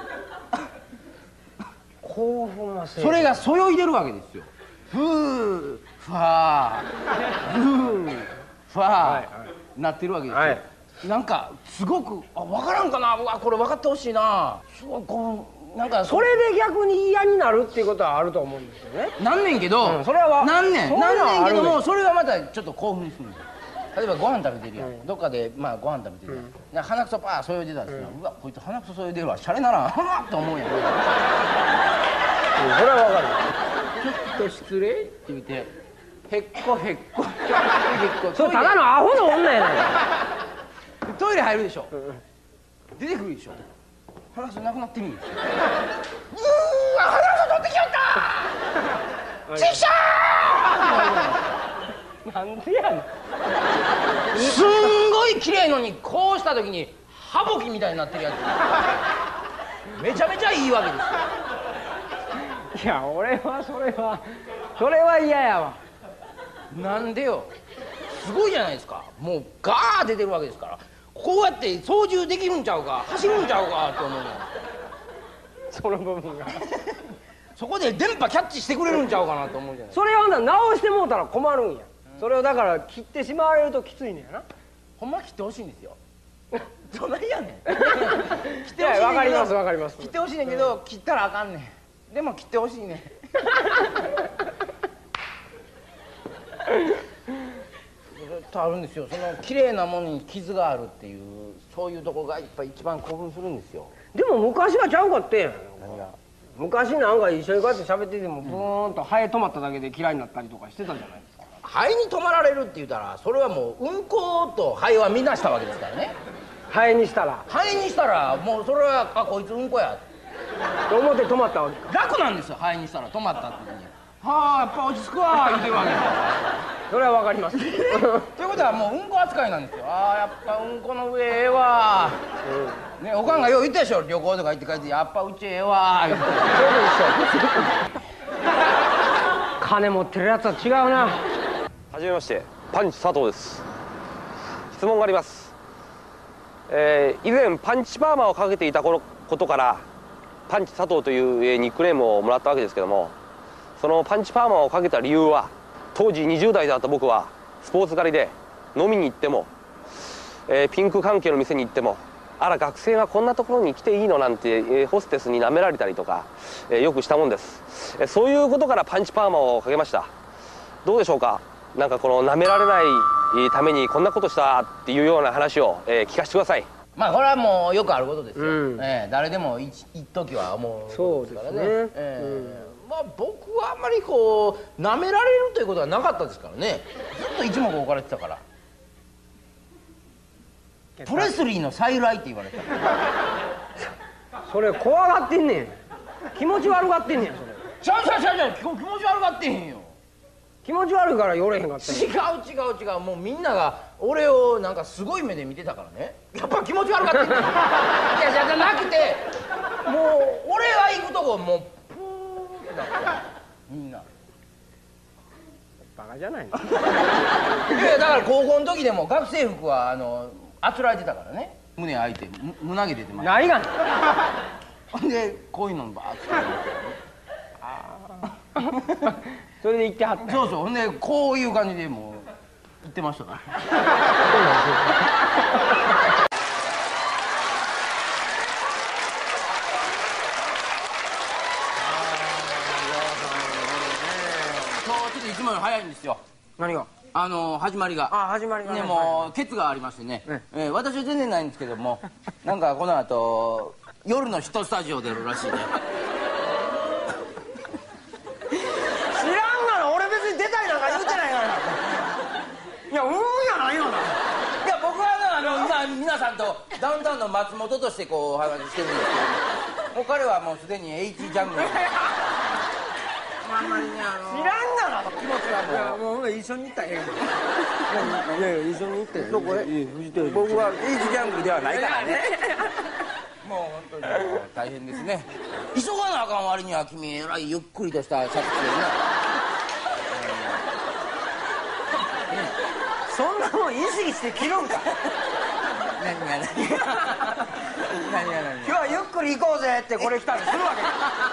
興奮はせえ。 それがそよいでるわけですよ。ふーふわーふーふわー、 はいはなってるわけですよ、 はい、 なんかすごくあ分からんかな、うわこれ分かってほしいな、すごいこうなんかそれで逆に嫌になるっていうことはあると思うんですよね。 なんねんけど、 うんそれはなんねんそういうのはなんねんけどあるも、それがまたちょっと興奮するんですよ。例えばご飯食べてるやん、どっかでまあご飯食べてるやん、で鼻くそパーそよいでたんですよ、うわこいつ鼻くそそよいでるわ、シャレならんははって思うやん。 うん、それはわかる。 ちょっと失礼って言ってへっこへっこへっこそれただのアホの女やないか。 トイレ入るでしょ、出てくるでしょ、鼻くそなくなってるんですよ。うーわ鼻くそ取ってきよったチクショなんでやねん。 ーすんごい綺麗のにこうした時にハボキみたいになってるやつめちゃめちゃいいわけですよ。 いや俺はそれはそれは嫌やわ。 なんでよ、すごいじゃないですか、もうガー出てるわけですから、こうやって操縦できるんちゃうか走るんちゃうかって思うの。 その部分がそこで電波キャッチしてくれるんちゃうかなと思うじゃない。 それをな直してもうたら困るんや。それをだから切ってしまわれるときついねやな。 ほんま切ってほしいんですよ。どないやねん。切っいてほしいねんけど、 やわかりますわかります。 切ってほしいねんけど、切ったらあかんねん。でも切ってほしいねん。ずっとあるんですよ。その綺麗なものに傷があるっていうそういうところがやっぱ一番興奮するんですよ。 でも昔はちゃうかってん。 何が？ 昔なんか一緒にこうやって喋っててもブーンとハエ止まっただけで嫌いになったりとかしてたじゃないですか。 ハエに止まられるって言ったらそれはもううんことハエはみんなしたわけですからね。 ハエにしたらハエにしたらもうそれはあこいつうんこやと思って止まったわけか。 楽なんですよ。ハエにしたら止まったって時にはあやっぱ落ち着くわ言うてるわけですよ。 それはわかります。 ということはもううんこ扱いなんですよ。ああやっぱうんこの上ええわ、うん、ねおかんがよう言ったでしょ、旅行とか行って帰ってやっぱうちええわ言うて。それで一緒。 金持ってるやつは違うな。 はじめまして、パンチ佐藤です。質問があります。えー、以前パンチパーマをかけていた頃ことからパンチ佐藤というニックネームをもらったわけですけども、そのパンチパーマをかけた理由は、当時にじゅう代だった僕はスポーツ狩りで飲みに行っても、えー、ピンク関係の店に行っても、あら学生はこんなところに来ていいのなんて、えー、ホステスに舐められたりとか、えー、よくしたもんです、えー、そういうことからパンチパーマをかけました。どうでしょうか。なんかこの舐められないためにこんなことしたっていうような話を、えー、聞かせてください。 まあこれはもうよくあることですよ、 うん、 えー、誰でも一時は思うことですからね。 そうですね、 えー、まあ僕はあんまりこう舐められるということはなかったですからね。ずっと一目置かれてたから。プレスリーの再来って言われた。 それ怖がってんねん。気持ち悪がってんねんそれ。 ちゃうちゃうちゃうちゃう、気持ち悪がってへんよ。 気持ち悪いから寄れへんかったんや。 違う違う違う、もうみんなが俺をなんかすごい目で見てたからね、やっぱ気持ち悪がってんねん。いやじゃなくて、もう俺が行くとこもうプーってなってみんなバカじゃないの。 いやだから高校の時でも学生服はあのあつらえてたからね、胸開いてむ胸毛出てました。 ないがな。 ほんでこういうのバーッてそれで行ってはった。 そうそう、ほんでこういう感じでもう行ってましたから。今日ちょっといつもより早いんですよ。 何が？ あの始まりが。 あ、始まりがね。 でもケツがありましてね、 ねえー私は全然ないんですけども、なんかこの後夜のヒットスタジオ出るらしいね。 知らんがな、俺別に出たいなんか言うてないからな。いや、うんやないよな。 いや僕はあの今皆さんとダウンタウンの松本としてこうお話ししてるんですけど、もう彼はもうすでに H ジャングル。あんまりね、あの知らんがな、気持ちはもう。もう一緒に行ったらええやん。いやいや、一緒に行ってどこへ？ 僕は H ジャングルではないからね。もう本当に大変ですね。急がなあかん割には君えらいゆっくりとしたシャツ着てるそんなもん意識して着るんか。 な。何が何が何が何今日はゆっくり行こうぜってこれ着たりするわけ。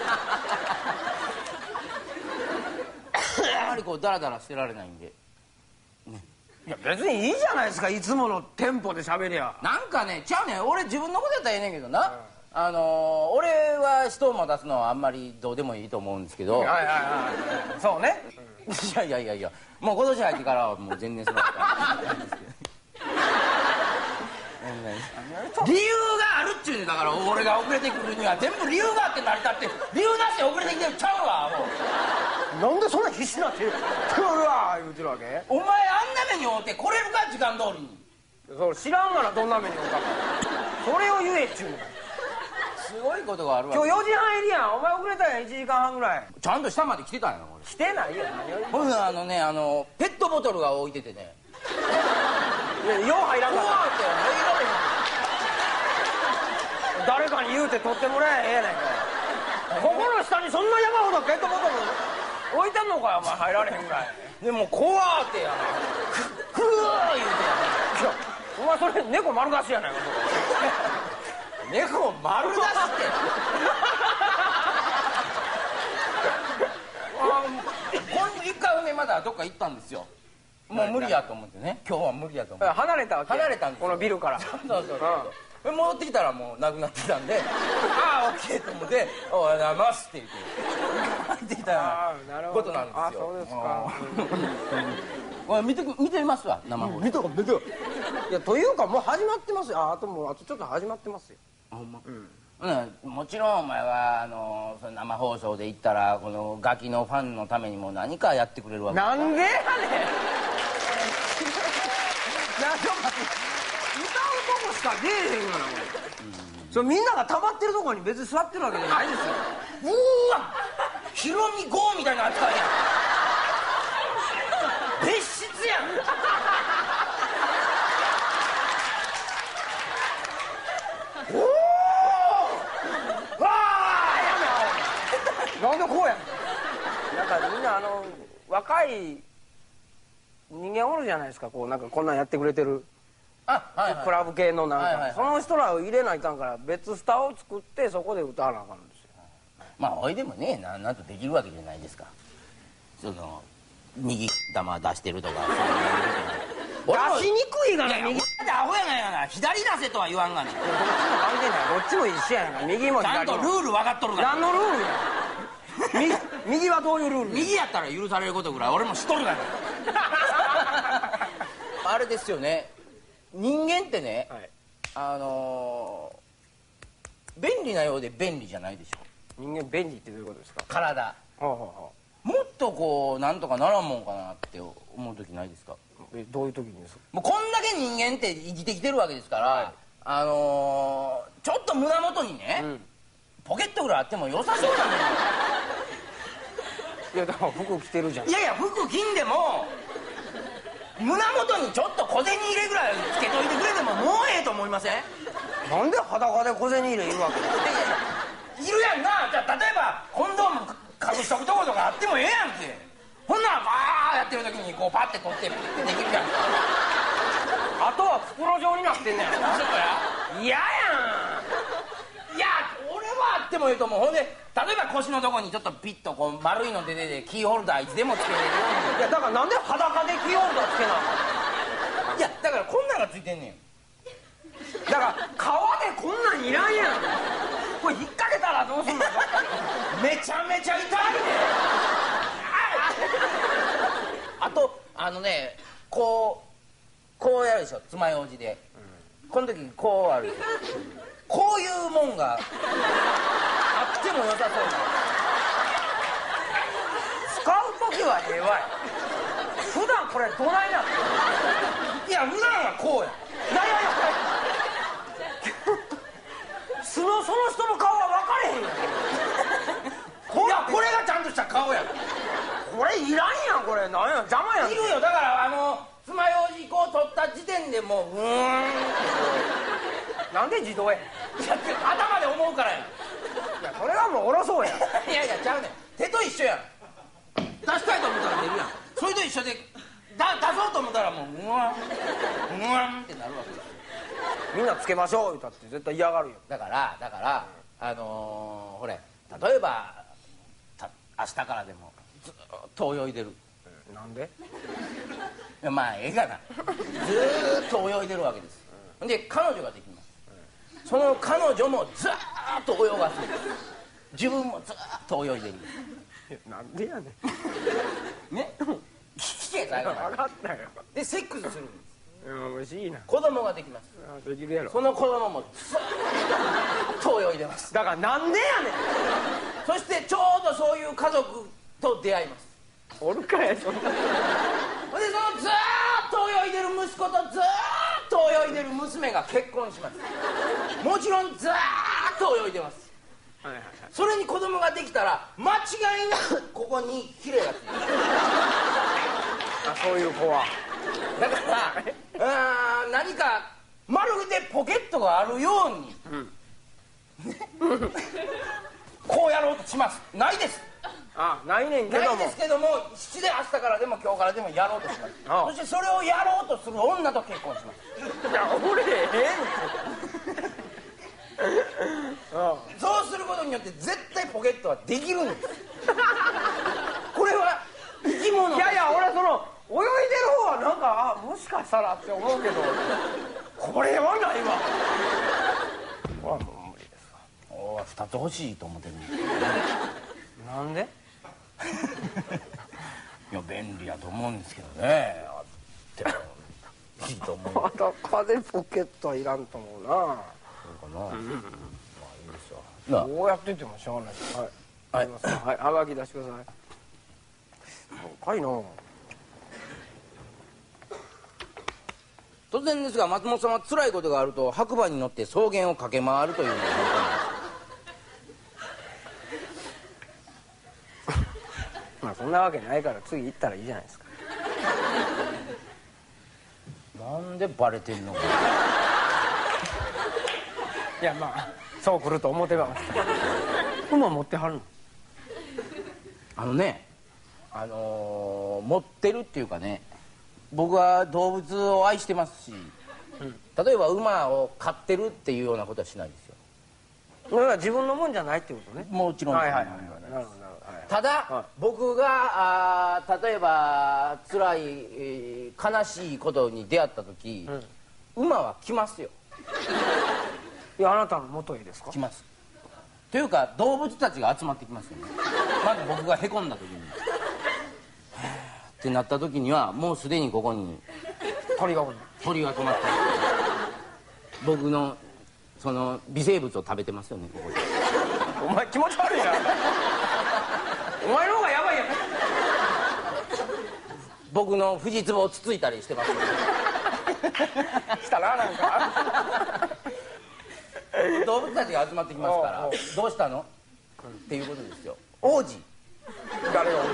あまりこうダラダラしてられないんで。 いや別にいいじゃないですか、いつものテンポで喋りや。 なんかね、ちゃうねん、俺自分のことやったらええねんけどな、あのー、俺は人を待たすのはあんまりどうでもいいと思うんですけど、 はいはいはい、そうね。 いやいやいやいや、もう今年入ってからはもう全然そのことはないんですけど。理由があるっちゅうねん。だから俺が遅れてくるには全部理由があって成り立って、理由なしで遅れてきてるちゃうわもう。 なんでそんな必死になってるうわー言うてるわけ？ お前あんな目に遭って来れるか、時間通りに。 それ知らんがな、どんな目に遭うか。それを言えっちゅうねん。 すごいことがあるわ。 今日よじはん入りやん。お前遅れたやん、いちじかんはんぐらい。 ちゃんと下まで来てたんやな俺。 来てないよ。 ほんであのね、あのペットボトルが置いててね、 いや、よう入らんかっうわーって入られへん。 た。誰かに言うて取ってもらえへんやないか。ここの下にそんな山ほどペットボトル置いてんのかよ、お前入られへんぐらい。 でも怖ーってやな、ふわー言うてやな。 お前それ猫丸出しやないか。 猫丸出しってあこれ一回ねまだどっか行ったんですよ。もう無理やと思ってね、今日は無理やと思って離れたわけ。 離れたんですよ、 このビルから。 そうそうそうそう、戻ってきたらもうなくなってたんで、ああオッケーと思って「おはようございます」って言って帰ってきたようなことなんですよ。 あ、そうですか。 おい見て見てみますわ、生放送。 見とか見とか。いや、というかもう始まってますよ。あ、あともうあとちょっと始まってますよ。 ほんま、うん、もちろんお前はあのその生放送で言ったらこのガキのファンのためにも何かやってくれるわけ。 なんでやねん。なんで歌うとこしか出えへんがな、これ。それみんなが溜まってるとこに別に座ってるわけじゃないですよ。 うわヒロミゴーみたいな扱いやん。別室やん。 おおわあやめなんでこうやん。なんかみんなあの若い人間おるじゃないですか、こうなんかこんなんやってくれてる。 あ、はいはい、 クラブ系のなんか、 はいはいはい、 その人らを入れないかんから別スタを作ってそこで歌わなあかんんですよ。 まあおいでもね、なんなんとできるわけじゃないですか。その右玉出してるとか出しにくいがな。 右ってアホやないがな、左出せとは言わんがな。 どっちも関係ない、どっちも一緒やんか。右もちゃん左もとルール分かっとるから。 何のルールや右, 右はどういうルール？ 右やったら許されることぐらい俺もしとるがな。あれですよね、人間ってね、はい、あのー、便利なようで便利じゃないでしょ。 人間便利ってどういうことですか？ 体。 ほうほうほう。もっとこうなんとかならんもんかなって思う時ないですか？ え、どういう時にですか？ もうこんだけ人間って生きてきてるわけですから、はい、あのー、ちょっと胸元にね、うん、 ポケットぐらいあっても良さそうなんだよ。 いやだから服着てるじゃん。 いやいや服着んでも胸元にちょっと小銭入れぐらいつけといてくれてももうええと思いません？ なんで裸で小銭入れいるわけ？ いやいやいるやんな。じゃあ例えばコンドーム隠しとくとことかあってもええやんけ。ほんならバーやってる時にこうパッて取ってピッてできるやん。 あとは袋状になってんねん。 そうや嫌やん。いや俺はあってもいいと思う。ほんで例えば腰のとこにちょっとピッとこう丸いの出ててキーホルダーいつでもつけれるように。 いやだからなんで裸でキーホルダーつけなあかん？ いやだからこんなんがついてんねん。 だから革でこんなんいらんやん。これ引っ掛けたらどうすんの？ めちゃめちゃ痛いね。あとあのねこうこうやるでしょ爪楊枝で、うん、この時にこうあるでしょ。こういうもんがあっても良さそうな。 使う時はええわい。普段これどないなの？ いや普段はこうや。 いやいやいや素のその人の顔は分かれへんやん。 いやこれがちゃんとした顔や。 これいらんやん。これなんや邪魔やん。 いるよ。だからあの爪楊枝こう取った時点でもううーんなんで自動やん。 いや頭で思うからや。 いやそれはもうおろそうやん。 いやいやちゃうねん。手と一緒やん。出したいと思ったら出るやん。それと一緒でだ出そうと思ったらもううわんうわんってなるわけですよ。 みんなつけましょう言ったって絶対嫌がるよ。 だからだからあのー、ほれ例えばた明日からでもずっと泳いでる。 なんで？ いやまあええがな。ずーっと泳いでるわけです。で彼女ができます。その彼女もずーっと泳がす。自分もずーっと泳いでる。 なんでやねん。 ね聞け最後まで。 分かったよ。 でセックスするんです。 うん、しいな。 子供ができます。 できるやろ。 その子供もずーっと泳いでます。 だからなんでやねん。 そしてちょうどそういう家族と出会います。 おるかやそんな。 でそのずーっと泳いでる息子とずーっと泳いでる娘が結婚します。もちろんずーっと泳いでます。 はいはいはい。 それに子供ができたら間違いなくここにヒレがついてる。 あ、そういう子は。 だからあー何かまるでポケットがあるように、うん、こうやろうとします。ないです。 あ、ないねんけども。 ないですけども七で明日からでも今日からでもやろうとします。 ああそしてそれをやろうとする女と結婚します。 いや俺ええん。ああ、 そうすることによって絶対ポケットはできるんです。これは生き物です。 いやいや俺その泳いでる方はなんかあもしかしたらって思うけどこれはないわ。これはもう無理ですわ。 おふたつ欲しいと思ってる。 なんで？ いや便利やと思うんですけどね。あってもいいと思う。 裸でポケットはいらんと思うな。 そうかな。うん、まあいいですわ。なあこうやっててもしょうがないです。はい。 はいはい、はがき出してください。高いな。 突然ですが松本さんは辛いことがあると白馬に乗って草原を駆け回るというのがまあそんなわけないから次行ったらいいじゃないですか。 なんでバレてんのか。 いやまあそう来ると思ってました。馬持ってはるの？ あのねあのー、持ってるっていうかね僕は動物を愛してますし、うん、例えば馬を飼ってるっていうようなことはしないですよ。 だから自分のもんじゃないってことね。 もちろん。 はいはいはい、なるほどなるほど。 ただ、はい、僕があ例えば辛い、えー、悲しいことに出会った時、うん、馬は来ますよ。 いやあなたの元へですか？ 来ます。というか動物たちが集まってきますよね。まず僕がへこんだ時にってなった時にはもうすでにここに鳥がおる。 鳥が止まって僕のその微生物を食べてますよねここで。 お前気持ち悪いな。お前の方がヤバいやん。 僕の藤壺をつついたりしてますよね。 したななんか。 動物たちが集まってきますからおうおうどうしたのっていうことですよ。王子誰が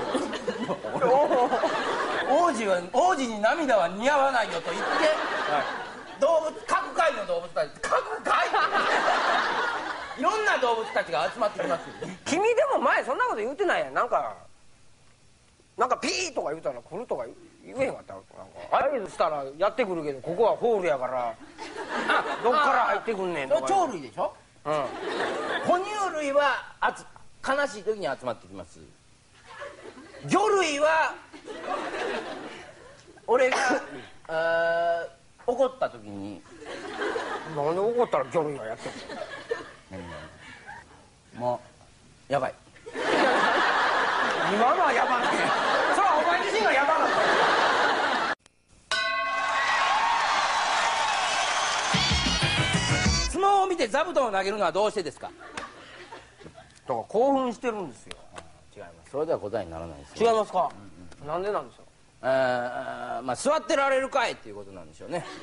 王子は王子に涙は似合わないよと言って、動物各界の動物たち各界いろんな動物たちが集まってきますよ。 君でも前そんなこと言うてないやん。なんかなんかピーとか言うたら来るとか言えへんかった。なんか合図したらやってくるけど、ここはホールやからどっから入ってくんねんとか。 鳥類でしょ。 うん、 哺乳類はあつ悲しい時に集まってきます。魚類は俺があ怒った時に。 なんで怒ったら魚類がやってるの？もうやばい。 今のはやばい。それはお前自身がやばかった。 相撲を見て座布団を投げるのはどうしてですか？ だから興奮してるんですよ。 違います。それでは答えにならないです違いよ。 ますか、うんうん、なんでなんでしょう。 あまあ座ってられるかいっていうことなんでしょうね。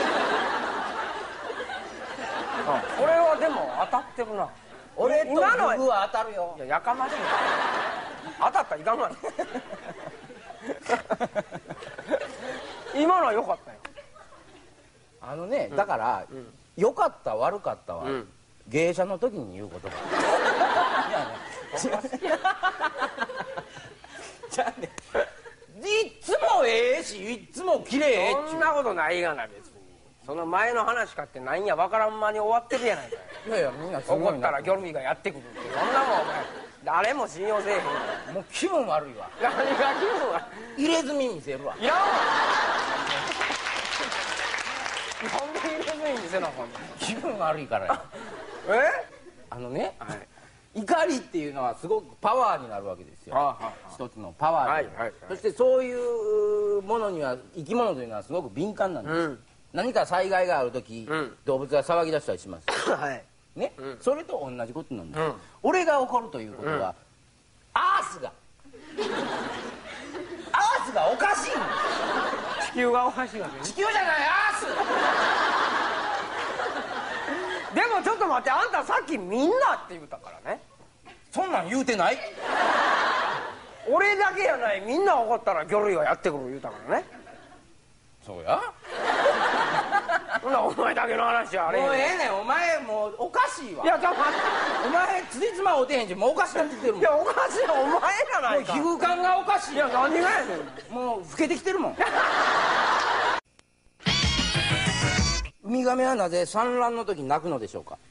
あ、これはでも当たってるな。 俺と今のはグは当たるよ。 いや、やかましい。当たったらいかんわね。今のは良かったよ。 あのね、だから良かった悪かったはうん芸者の時に言うことだ。いやね、じゃあね、いっつもええしいっつも綺麗っちゅそんなことないがな、別に。その前の話かってなんやわからん間に終わってるやないかい。 う。いやいや、みんなすごいな。 怒ったら魚類がやってくるって、そんなもんお前誰も信用せえへんよ。 もう気分悪いわ。 何が気分は入れ墨見せるわ。 いらんわ。なんで入れ墨見せなあかんの。 気分悪いからよ。 えあのね、 はい怒りっていうのはすごくパワーになるわけですよ。 ああああ一つのパワーになる、 はいはいはいそしてそういうものには生き物というのはすごく敏感なんです、 うん、 何か災害がある時、 うん、 動物が騒ぎ出したりしますはいね、 うん、 それと同じことなんです、 うん、 俺が怒るということは、うん、アースがアースがおかしいんです。 地球がおかしいわけね。 地球じゃないアース。 でもちょっと待って、あんたさっきみんなって言うたからね。 そんなん言うてない。 俺だけやない、みんな怒ったら魚類がやってくる言うたからね。 そうや。 ほなお前だけの話はあれへん。 もうええねん、お前もうおかしいわ。 いやちょっと待って、 お前つじつま合うてへんし、もうおかしなってきてるもん。 いやおかしいな、お前やないか。 もう皮膚感がおかしい。 いや何がやねん。 もう老けてきてるもん。ウミガメはなぜ産卵の時に泣くのでしょうか。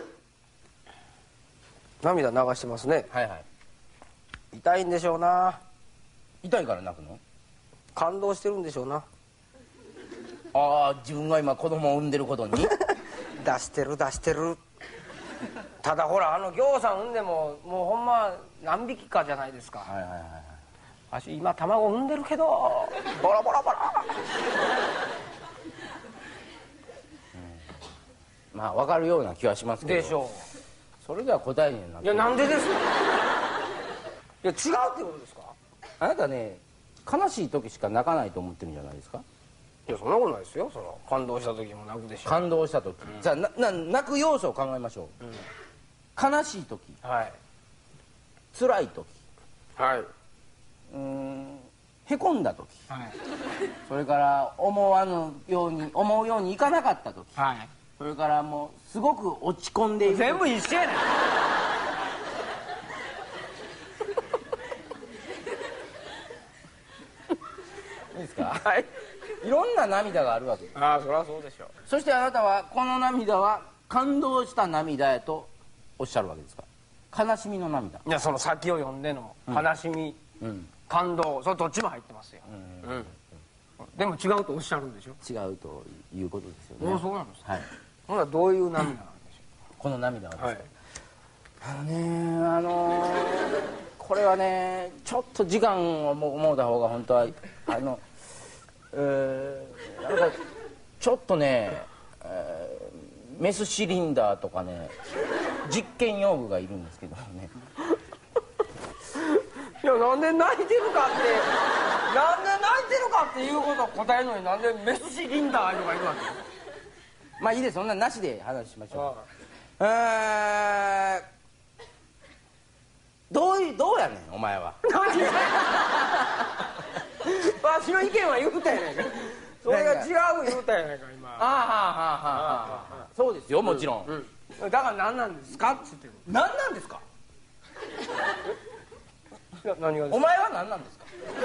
涙流してますね。 はいはい。 痛いんでしょうな。 痛いから泣くの？ 感動してるんでしょうな。 ああ、自分が今子供を産んでることに出してる出してる。ただほら、あのぎょうさん産んでももうほんま何匹かじゃないですか。 はいはいはいはい。 わし今卵産んでるけどボラボラボラ。 うん、まあ分かるような気はしますけど。 でしょう。 それでは答えになって。 いやなんでですか。いや違うってことですか。 あなたね、悲しい時しか泣かないと思ってるんじゃないですか。 いやそんなことないですよ。その感動した時も泣くでしょ。 感動した時、うん、じゃあなな泣く要素を考えましょう、うん、悲しい時、 はい、 辛い時、 はい、 うーんへこんだ時、 はい、 それから思わぬように思うようにいかなかった時、 はい、 それからもうすごく落ち込んでいる時、 全部一緒やねん。 いいですか。 はい、 いろんな涙があるわけです。 ああそりゃそうでしょう。 そしてあなたはこの涙は感動した涙へとおっしゃるわけですか。悲しみの涙。 いやその先を読んでの悲しみ、うん、感動、それどっちも入ってますよ、うんうんうん、でも違うとおっしゃるんでしょ。 違うということですよね。 ああそうなんですか。はい、 ほなどういう涙なんでしょう。 この涙はですか、はい、 あのねあのー、これはねちょっと時間を思うた方が本当はあのえー、なんかちょっとね、えー、メスシリンダーとかね実験用具がいるんですけどね。 いやなんで泣いてるかってなんで泣いてるかっていうことを答えるのになんでメスシリンダーとかいるわけ。 まあいいです、そんななしで話しましょう。 えー、どういうどうやねんお前は。 わしの意見は言うたやないか。それが違う言うたやないか今。 ああはあはあはあはあ、そうですよもちろん、 うん、だから何なんですかっつってる。 何なんですか。 な何がですか。 お前は何なんですか。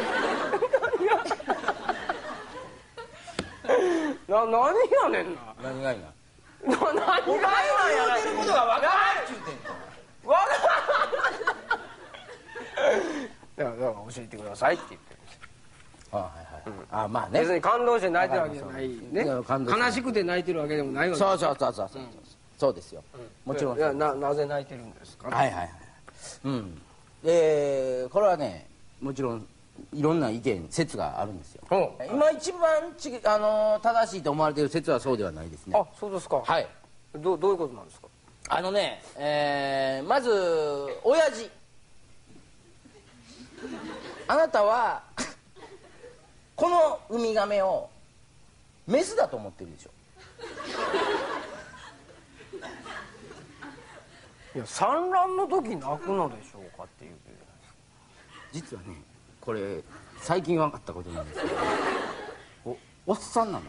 な何やねんな。 何がいいな。 な何がお前の言うてることが分からんっちゅうてんの。 わからん。だからだから教えてくださいって言ってるんですよ。 あはいはい、うん、あまあね。 別に感動して泣いてるわけじゃないね。悲しくて泣いてるわけでもないわけ。 そうそうそうそうそう、うん、そうですよ、うん、もちろん。 いやななぜ泣いてるんですか。 はいはいはい。うんでこれはねもちろんいろんな意見説があるんですよ。今一番ちあの正しいと思われている説はそうではないですね。 あそうですか。 はい。 どどういうことなんですか。 あのね、えー、まず親父あなたはこのウミガメをメスだと思ってるでしょ。 いや産卵の時泣くのでしょうかっていう。 実はねこれ最近分かったことなんですけど、おおっさんなの。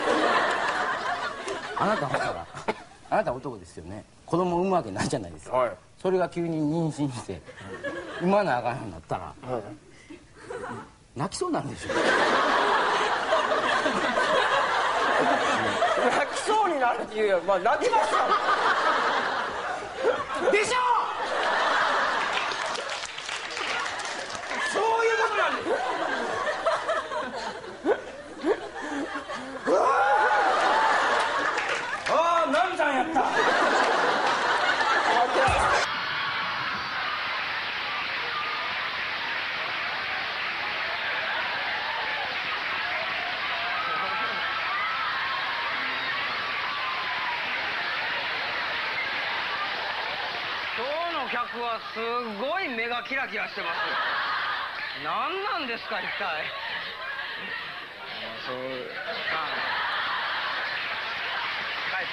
あなたほらあなた男ですよね。子供産むわけないじゃないですか、はい、それが急に妊娠して産まなあかんようになったら、はい、泣きそうになるでしょ。 泣きそうになるっていうよりまあ泣きますからでしょ。そういうことなんです。ああナミさんやった。 客はすごい目がキラキラしてます。何なんですか一体。そう帰って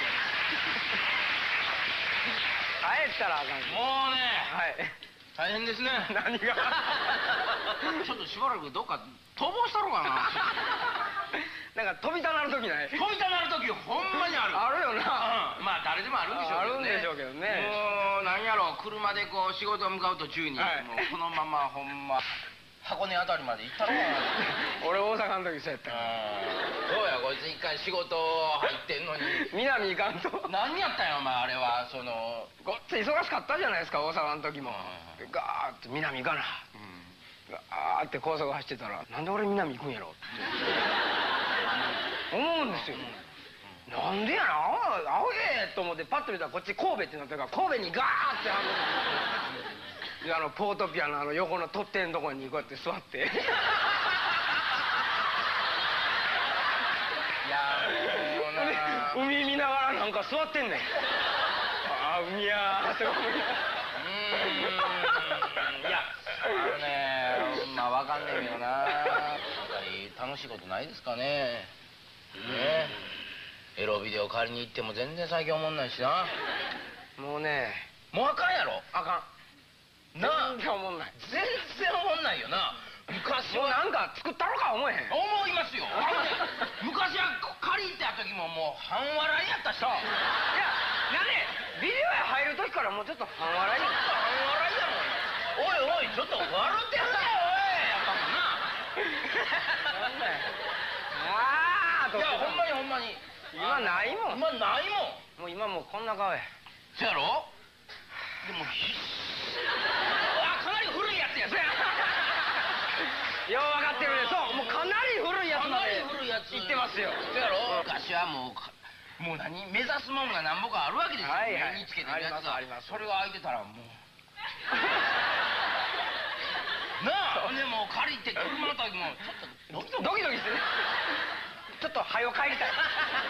帰ったらあかん。 もうね、 はい、 大変ですね。 何が。 ちょっとしばらくどっか逃亡したのかな。 なんか飛びたなる時ない。 飛びたなる時ほんまにある。 あるよな、 うん、まあ誰でもあるんでしょうけどね。 あるんでしょうけどね。 もう何やろう、車でこう仕事向かう途中に、はい、もうこのままほんま箱根あたりまで行ったのかな。 俺大阪の時そうやったから。 どうやこいつ一回仕事入ってんのに南行かんと。 何やったんやお前あれは。そのごっつ忙しかったじゃないですか大阪の時も。ガーッと南行かな、うん、ガーッて高速走ってたらなんで俺南行くんやろって思うんですよ。なんでやなアホげと思ってパッと見たらこっち神戸ってなってるから神戸にガーッてあのであのポートピアのあの横の取っ手のとこにこうやって座っていやもうな海見ながらなんか座ってんねん。ああ海やーって思う。 いやあのねまあわかんねえけどなやっぱり楽しいことないですかね。ねエロビデオ借りに行っても全然最近おもんないしな。 もうねもうあかんやろ。 あかんなあ。全然おもんない。 全然おもんないよな。昔はもうなんか作ったろか思えへん。 思いますよ。昔は借りた時ももう半笑いやったし。いやなんでビデオや入る時からもうちょっと半笑い。 半笑いやもん。おいおいちょっと笑ってるなよおい。やっぱな。なんだよ。ああ。いやほんまにほんまに。 今ないもん。 今ないもん。 もう今もうこんな顔や。 そやろ。でもひあかなり古いやつや。 よう分かってるね。そうもうかなり古いやつまで古いやつ言ってますよ。 そやろ。昔はもうもう何目指すもんが何ぼかあるわけですよ。 はいはい。 目につけてるやつは。 あります。 それが開いてたらもうなあ。ほんでもう借りて車の時もちょっとドキドキドキドキしてね。ちょっと早う帰りたい。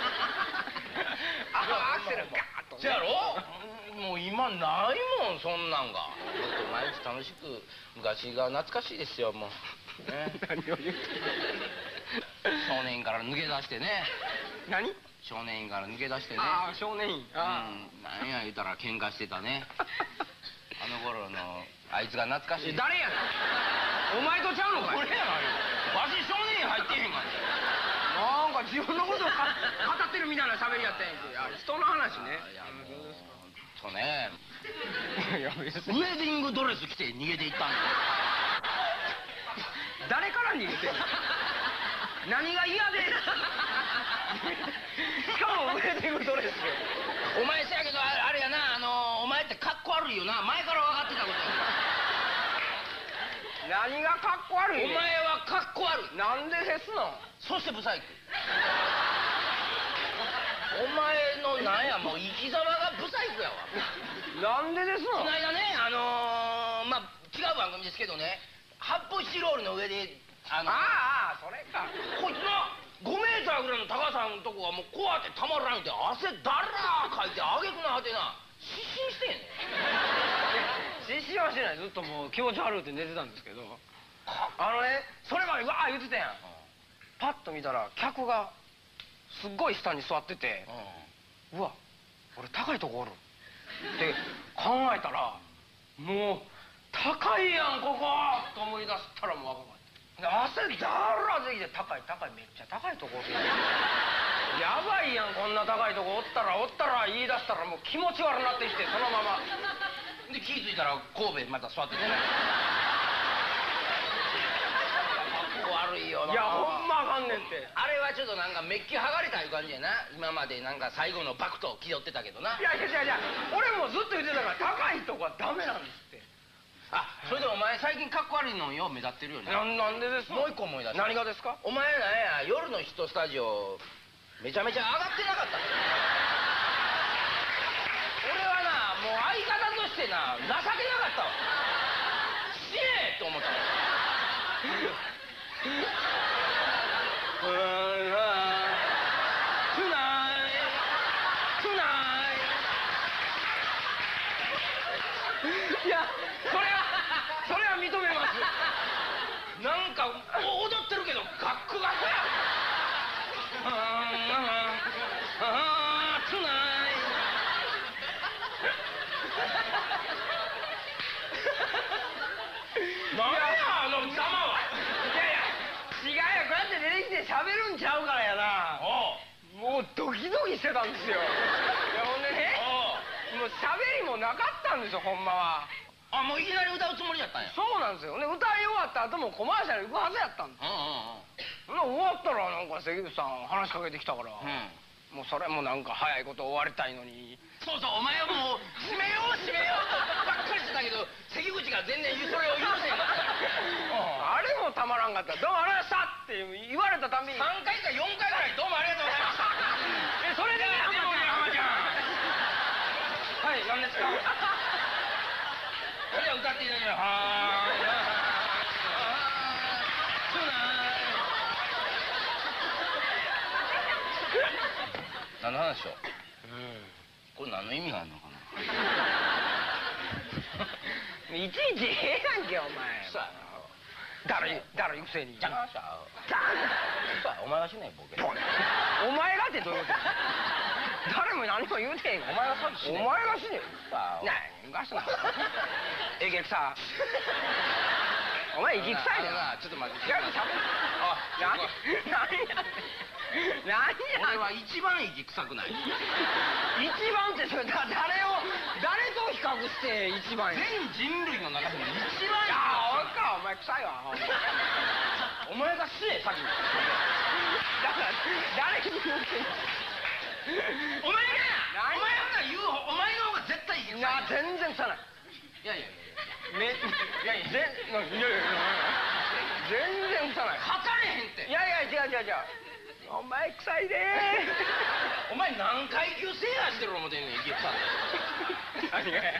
あアクセルガーッと。 そやろ。もう今ないもんそんなんが。もっと毎日楽しく昔が懐かしいですよもう。ね、 何を言うて少年から抜け出してね。 何？ 少年院から抜け出してね。 ああ少年院。あうん、なんや言うたら喧嘩してたね。あの頃のあいつが懐かしい。 誰やねん。お前とちゃうのかい。 俺やないよ。わし少年院入ってへんがなんか自分のことを語ってるみたいな喋りやったんやけど、あれ人の話ね。 いやもうそうね。 いや別ウェディングドレス着て逃げていったんだよ。 誰から逃げてんの。何が嫌で。しかもウェディングドレス。 お前せやけどあれやな、あのお前ってかっこ悪いよな。前から分かってたことや。 何がかっこ悪いねん。 お前はかっこ悪い。 なんでですの。 そしてブサイク。お前のなんやもう生き様がブサイクやわ。 なんでですの。 この間ね、あのー、まあ違う番組ですけどね、発泡スチロールの上であのー、 ああそれか。 こいつなごメーターぐらいの高さのとこがもうこうやってたまらんって汗だらーかいてあげくの果てな失神してんねん。 失神はしてない。ずっともう気持ち悪いって寝てたんですけど、あのねそれまでわー言ってたやん。パッと見たら客がすっごい下に座ってて、うわ俺高いとこおるって考えたらもう高いやんここと思い出したらもう若かった。汗だらできて高い高いめっちゃ高いとこおるやばいやんこんな高いとこおったらおったら言い出したらもう気持ち悪なってきてそのままで気づいたら神戸また座っててね。悪いよな。 いやほんまあかんねんって。 あれはちょっとなんかメッキ剥がれたいう感じやな。今までなんか最後のバクト気取ってたけどな。 いやいやいやいや俺もずっと言ってたから高いとこはダメなんですって。 あ、それでお前最近かっこ悪いのよ目立ってるよね。 ななんでですか。 もう一個思い出した。 何がですか。 お前なんや夜のヒットスタジオめちゃめちゃ上がってなかった。俺はなもう相方としてな情けなかったわ。死ねえと思った。 いやそれはそれは認めます。 なんか踊ってるけどガックガクや。何やあのざまは。 いやいや違うよこうやって出てきて喋るんちゃうからやな。もうドキドキしてたんですよ。いやほんでねもう喋りもなかったんですよほんまは。 あもういきなり歌うつもりやったんや。 そうなんですよね。歌い終わった後もコマーシャル行くはずやったんですよ。 うんうんうん。 終わったらなんか関口さん話しかけてきたから、うん、もうそれもなんか早いこと終わりたいのに。 そうそうお前はもう閉めよう閉めようとばっかりしてたけど関口が全然それを許せんかった。 あれもたまらんかった。どうもありがとうございましたって言われたたびにさんかいかよんかいぐらいどうもありがとうございました。 えそれでね浜ちゃんはい何ですか。 それでは歌っていただきます。はーい何の話しよう、うん、これ何の意味があるのかな。 いちいちええやんけお前。 そうやな誰誰行くせにじゃあじゃあそうやお前がしねえボケ。 お前がってどういうこと。誰も何も言うてへん。 お前がさっきしねえ。 お前がしねえ。 何がしなえげくさお前息臭いでな。 ちょっと待って違うしゃべる。あ何何や何や俺は一番息臭くない。 一番ってそれだ誰を誰と比較して一番や。 全人類の中でも一番いやおかお前臭いわ。 お前が死ね先に。 だから誰に言うてんの。 お前がお前が言うお前の方が絶対息臭い。 いや全然臭ない。 いやいやいやめいやいやぜいやいやいや全然臭ない。 測れへんって。 いやいや違う違う違う。お前臭いでー。お前何階級制覇してる思てんねん息臭って。 何がや。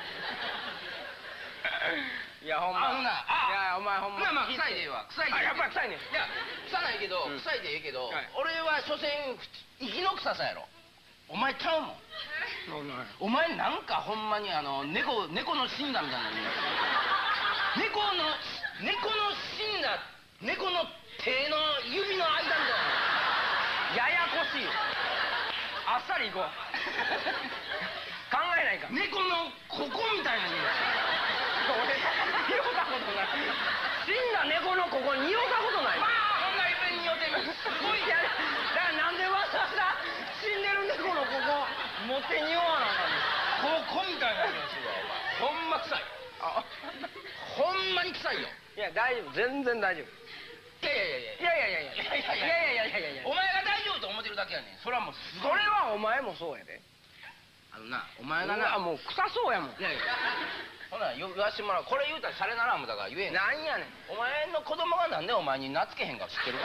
いやほんま。 あほなあいやお前ほんま。 まあまあ臭いでええわ臭いで。 あやっぱり臭いね。 いや臭ないけど臭いでええけど俺は所詮息の臭さやろ。お前ちゃうもん。お前なんかほんまにあの猫猫の死んだみたいな。猫の猫の死んだ猫の手の指の間みたいな。 ややこしいよ。 あっさりいこう考えないか猫のここみたいな匂い。 俺匂ったことない死んだ猫のここ匂ったことないまあほんないっぺんに匂ってる。すごい。 いやだからなんでわざわざ死んでる猫のここ持って匂わなあかんねんここみたいな匂いするわお前。ほんま臭い。 あほんまに臭いよ。 いや大丈夫全然大丈夫いやいやいやいやいやいやいやいやいやいやいやいやいやいやお前が大丈夫と思ってるだけやねん。それはもうすそごい。 れはお前もそうやであのなお前がうなわもう臭そうやもんいやいやほな言わしてもらう。これ言うたらシャレならんもんだから言えん。 なんやねんお前の子供がなんでお前に懐けへんか知ってる？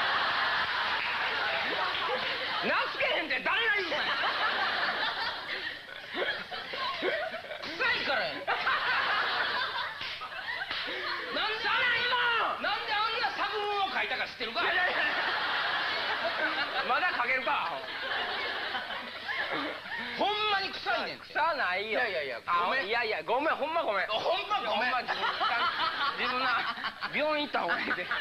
懐けへんって誰が言うたんや臭いからやねん。なんでなんであんな作文を書いたか知ってるか？ まだかけるかほんまに臭いねんって。 臭ないよいやいやいやあごめんいやいやごめんほんまごめんほんまごめん。 ほんま自分自分な病院行った方がいいで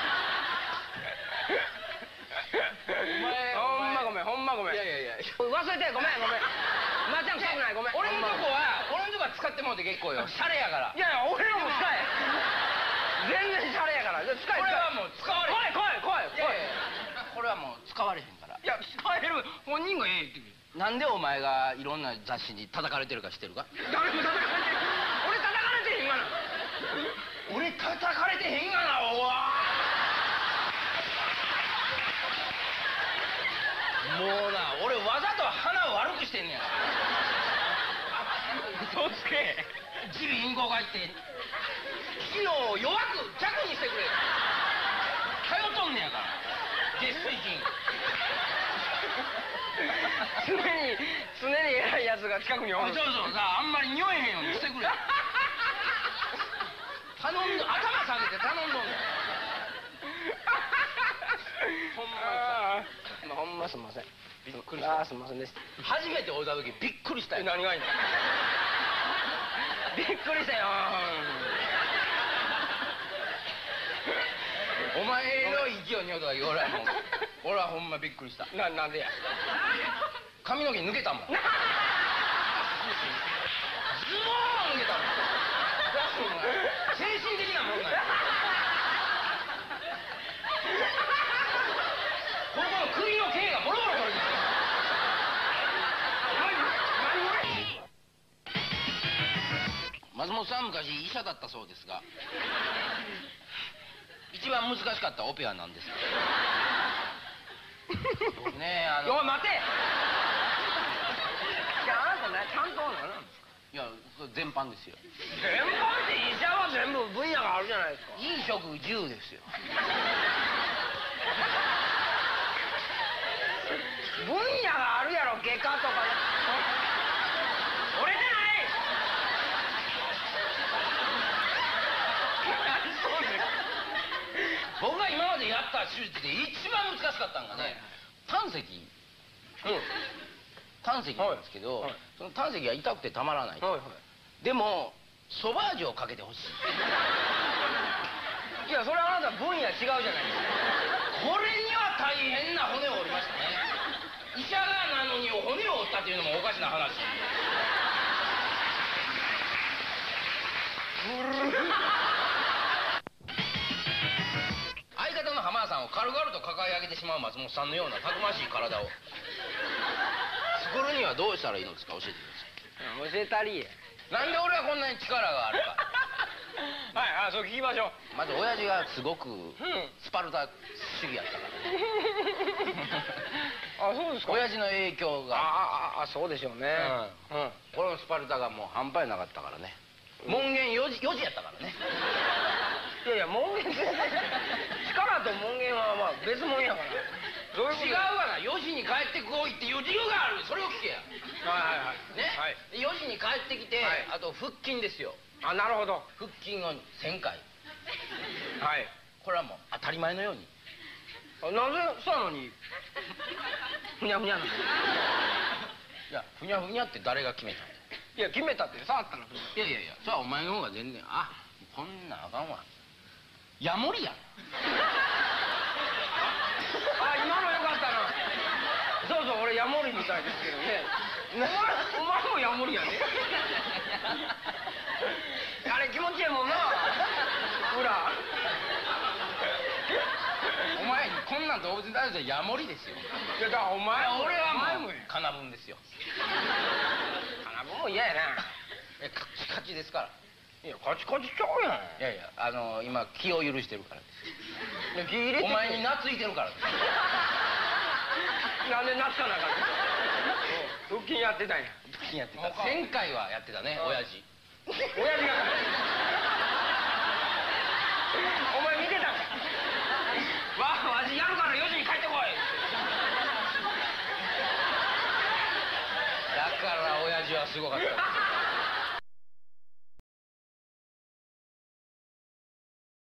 お前ほんまごめんほんまごめんいやいやいや忘れてごめんごめんまっちゃん臭くないごめん俺のとこほんまは俺のとこは使ってもらって結構よ。シャレやから。 いやいや俺のも使え全然シャレやから使え使えこれはもう使われへん。 来い来い来い来いいやいやこれはもう使われへんから。 いや使える本人がええ言ってくるなんでお前がいろんな雑誌に叩かれてるか知ってるか？ 誰も叩かれて俺叩かれてへんがな俺叩かれてへんがなおわもうな俺わざと鼻を悪くしてんねや。 嘘つけ耳鼻咽喉がいって機能を弱く弱にしてくれ。頼っとんねやから月水金。 常に常に偉いやつが近くにおるそうそうさあんまり匂えへんようにしてくれ。頼んど頭下げて頼んどんねん。ほんまあーほんますんませんびっくりしたあーすんませんでした初めて会うた時びっくりしたよ。 何がいいのびっくりしたよお前の息を匂うた時俺はもう俺はほんまびっくりした。 ななんでや髪の毛抜けたもん。ズボーン抜けたもん。精神的なもんなんや。ここの首の毛がボロボロ取れてる。松本さん昔医者だったそうですが一番難しかったオペは何ですか？僕ねあのおい待ていやあなたねちゃんと何なんですかいやそれ全般ですよ。 全般って医者は全部分野があるじゃないですか飲食住ですよ。 分野があるやろ外科とか折れてない僕が今までやった手術で一番難しかったのがね胆石、うん、胆石なんですけど、はいはい、その胆石が痛くてたまらない、はいはい、でもソバージュをかけてほしい。 いやそれはあなた分野違うじゃないですか。 これには大変な骨を折りましたね。医者がなのに骨を折ったっていうのもおかしな話。相方の浜田さんを軽々と抱え上げてしまう松本さんのようなたくましい体を作るにはどうしたらいいのですか？教えてください。 教えたりなんで俺はこんなに力があるか。 はいあそう聞きましょう。 まず親父がすごくスパルタ主義やったからね。 あそうですか。 親父の影響があああそうでしょうね。 うん、うん、このスパルタがもう半端なかったからね。門限よじよじやったからね。 いやいや門限全然力と門限はまあ別物やから。 どういう違うわな。よじに帰ってこいっていう理由がある。それを聞けや。 はいはいはいね、 はい、 でよじに帰ってきて、はい、あと腹筋ですよ。 あなるほど。 腹筋をせんかい。 はいこれはもう当たり前のように。 あなぜそうなのにふにゃふにゃなの。いやふにゃふにゃって誰が決めたの？ いや決めたって触ったの。 いやいやいやそれはお前の方が全然あこんなあかんわ。ヤモリやん。 あ今のよかったな。そうそう俺ヤモリみたいですけどね。お前お前もヤモリやね。あれ気持ちいいもんな。ほら。 お前こんなん動物に対してヤモリですよ。 いやだからお前俺はお前ももうカナブンですよ。 カナブンも嫌やな。 えカチカチですから。 いやカチカチちゃうやん。 いやいやあの今気を許してるからですいや気入れてお前に懐いてるからですなんでなったなあかんの。腹筋やってたんや。 腹筋やってた前回はやってたね親父親父がお前見てたんか。わわしやるからよじに帰ってこい。 だから親父はすごかった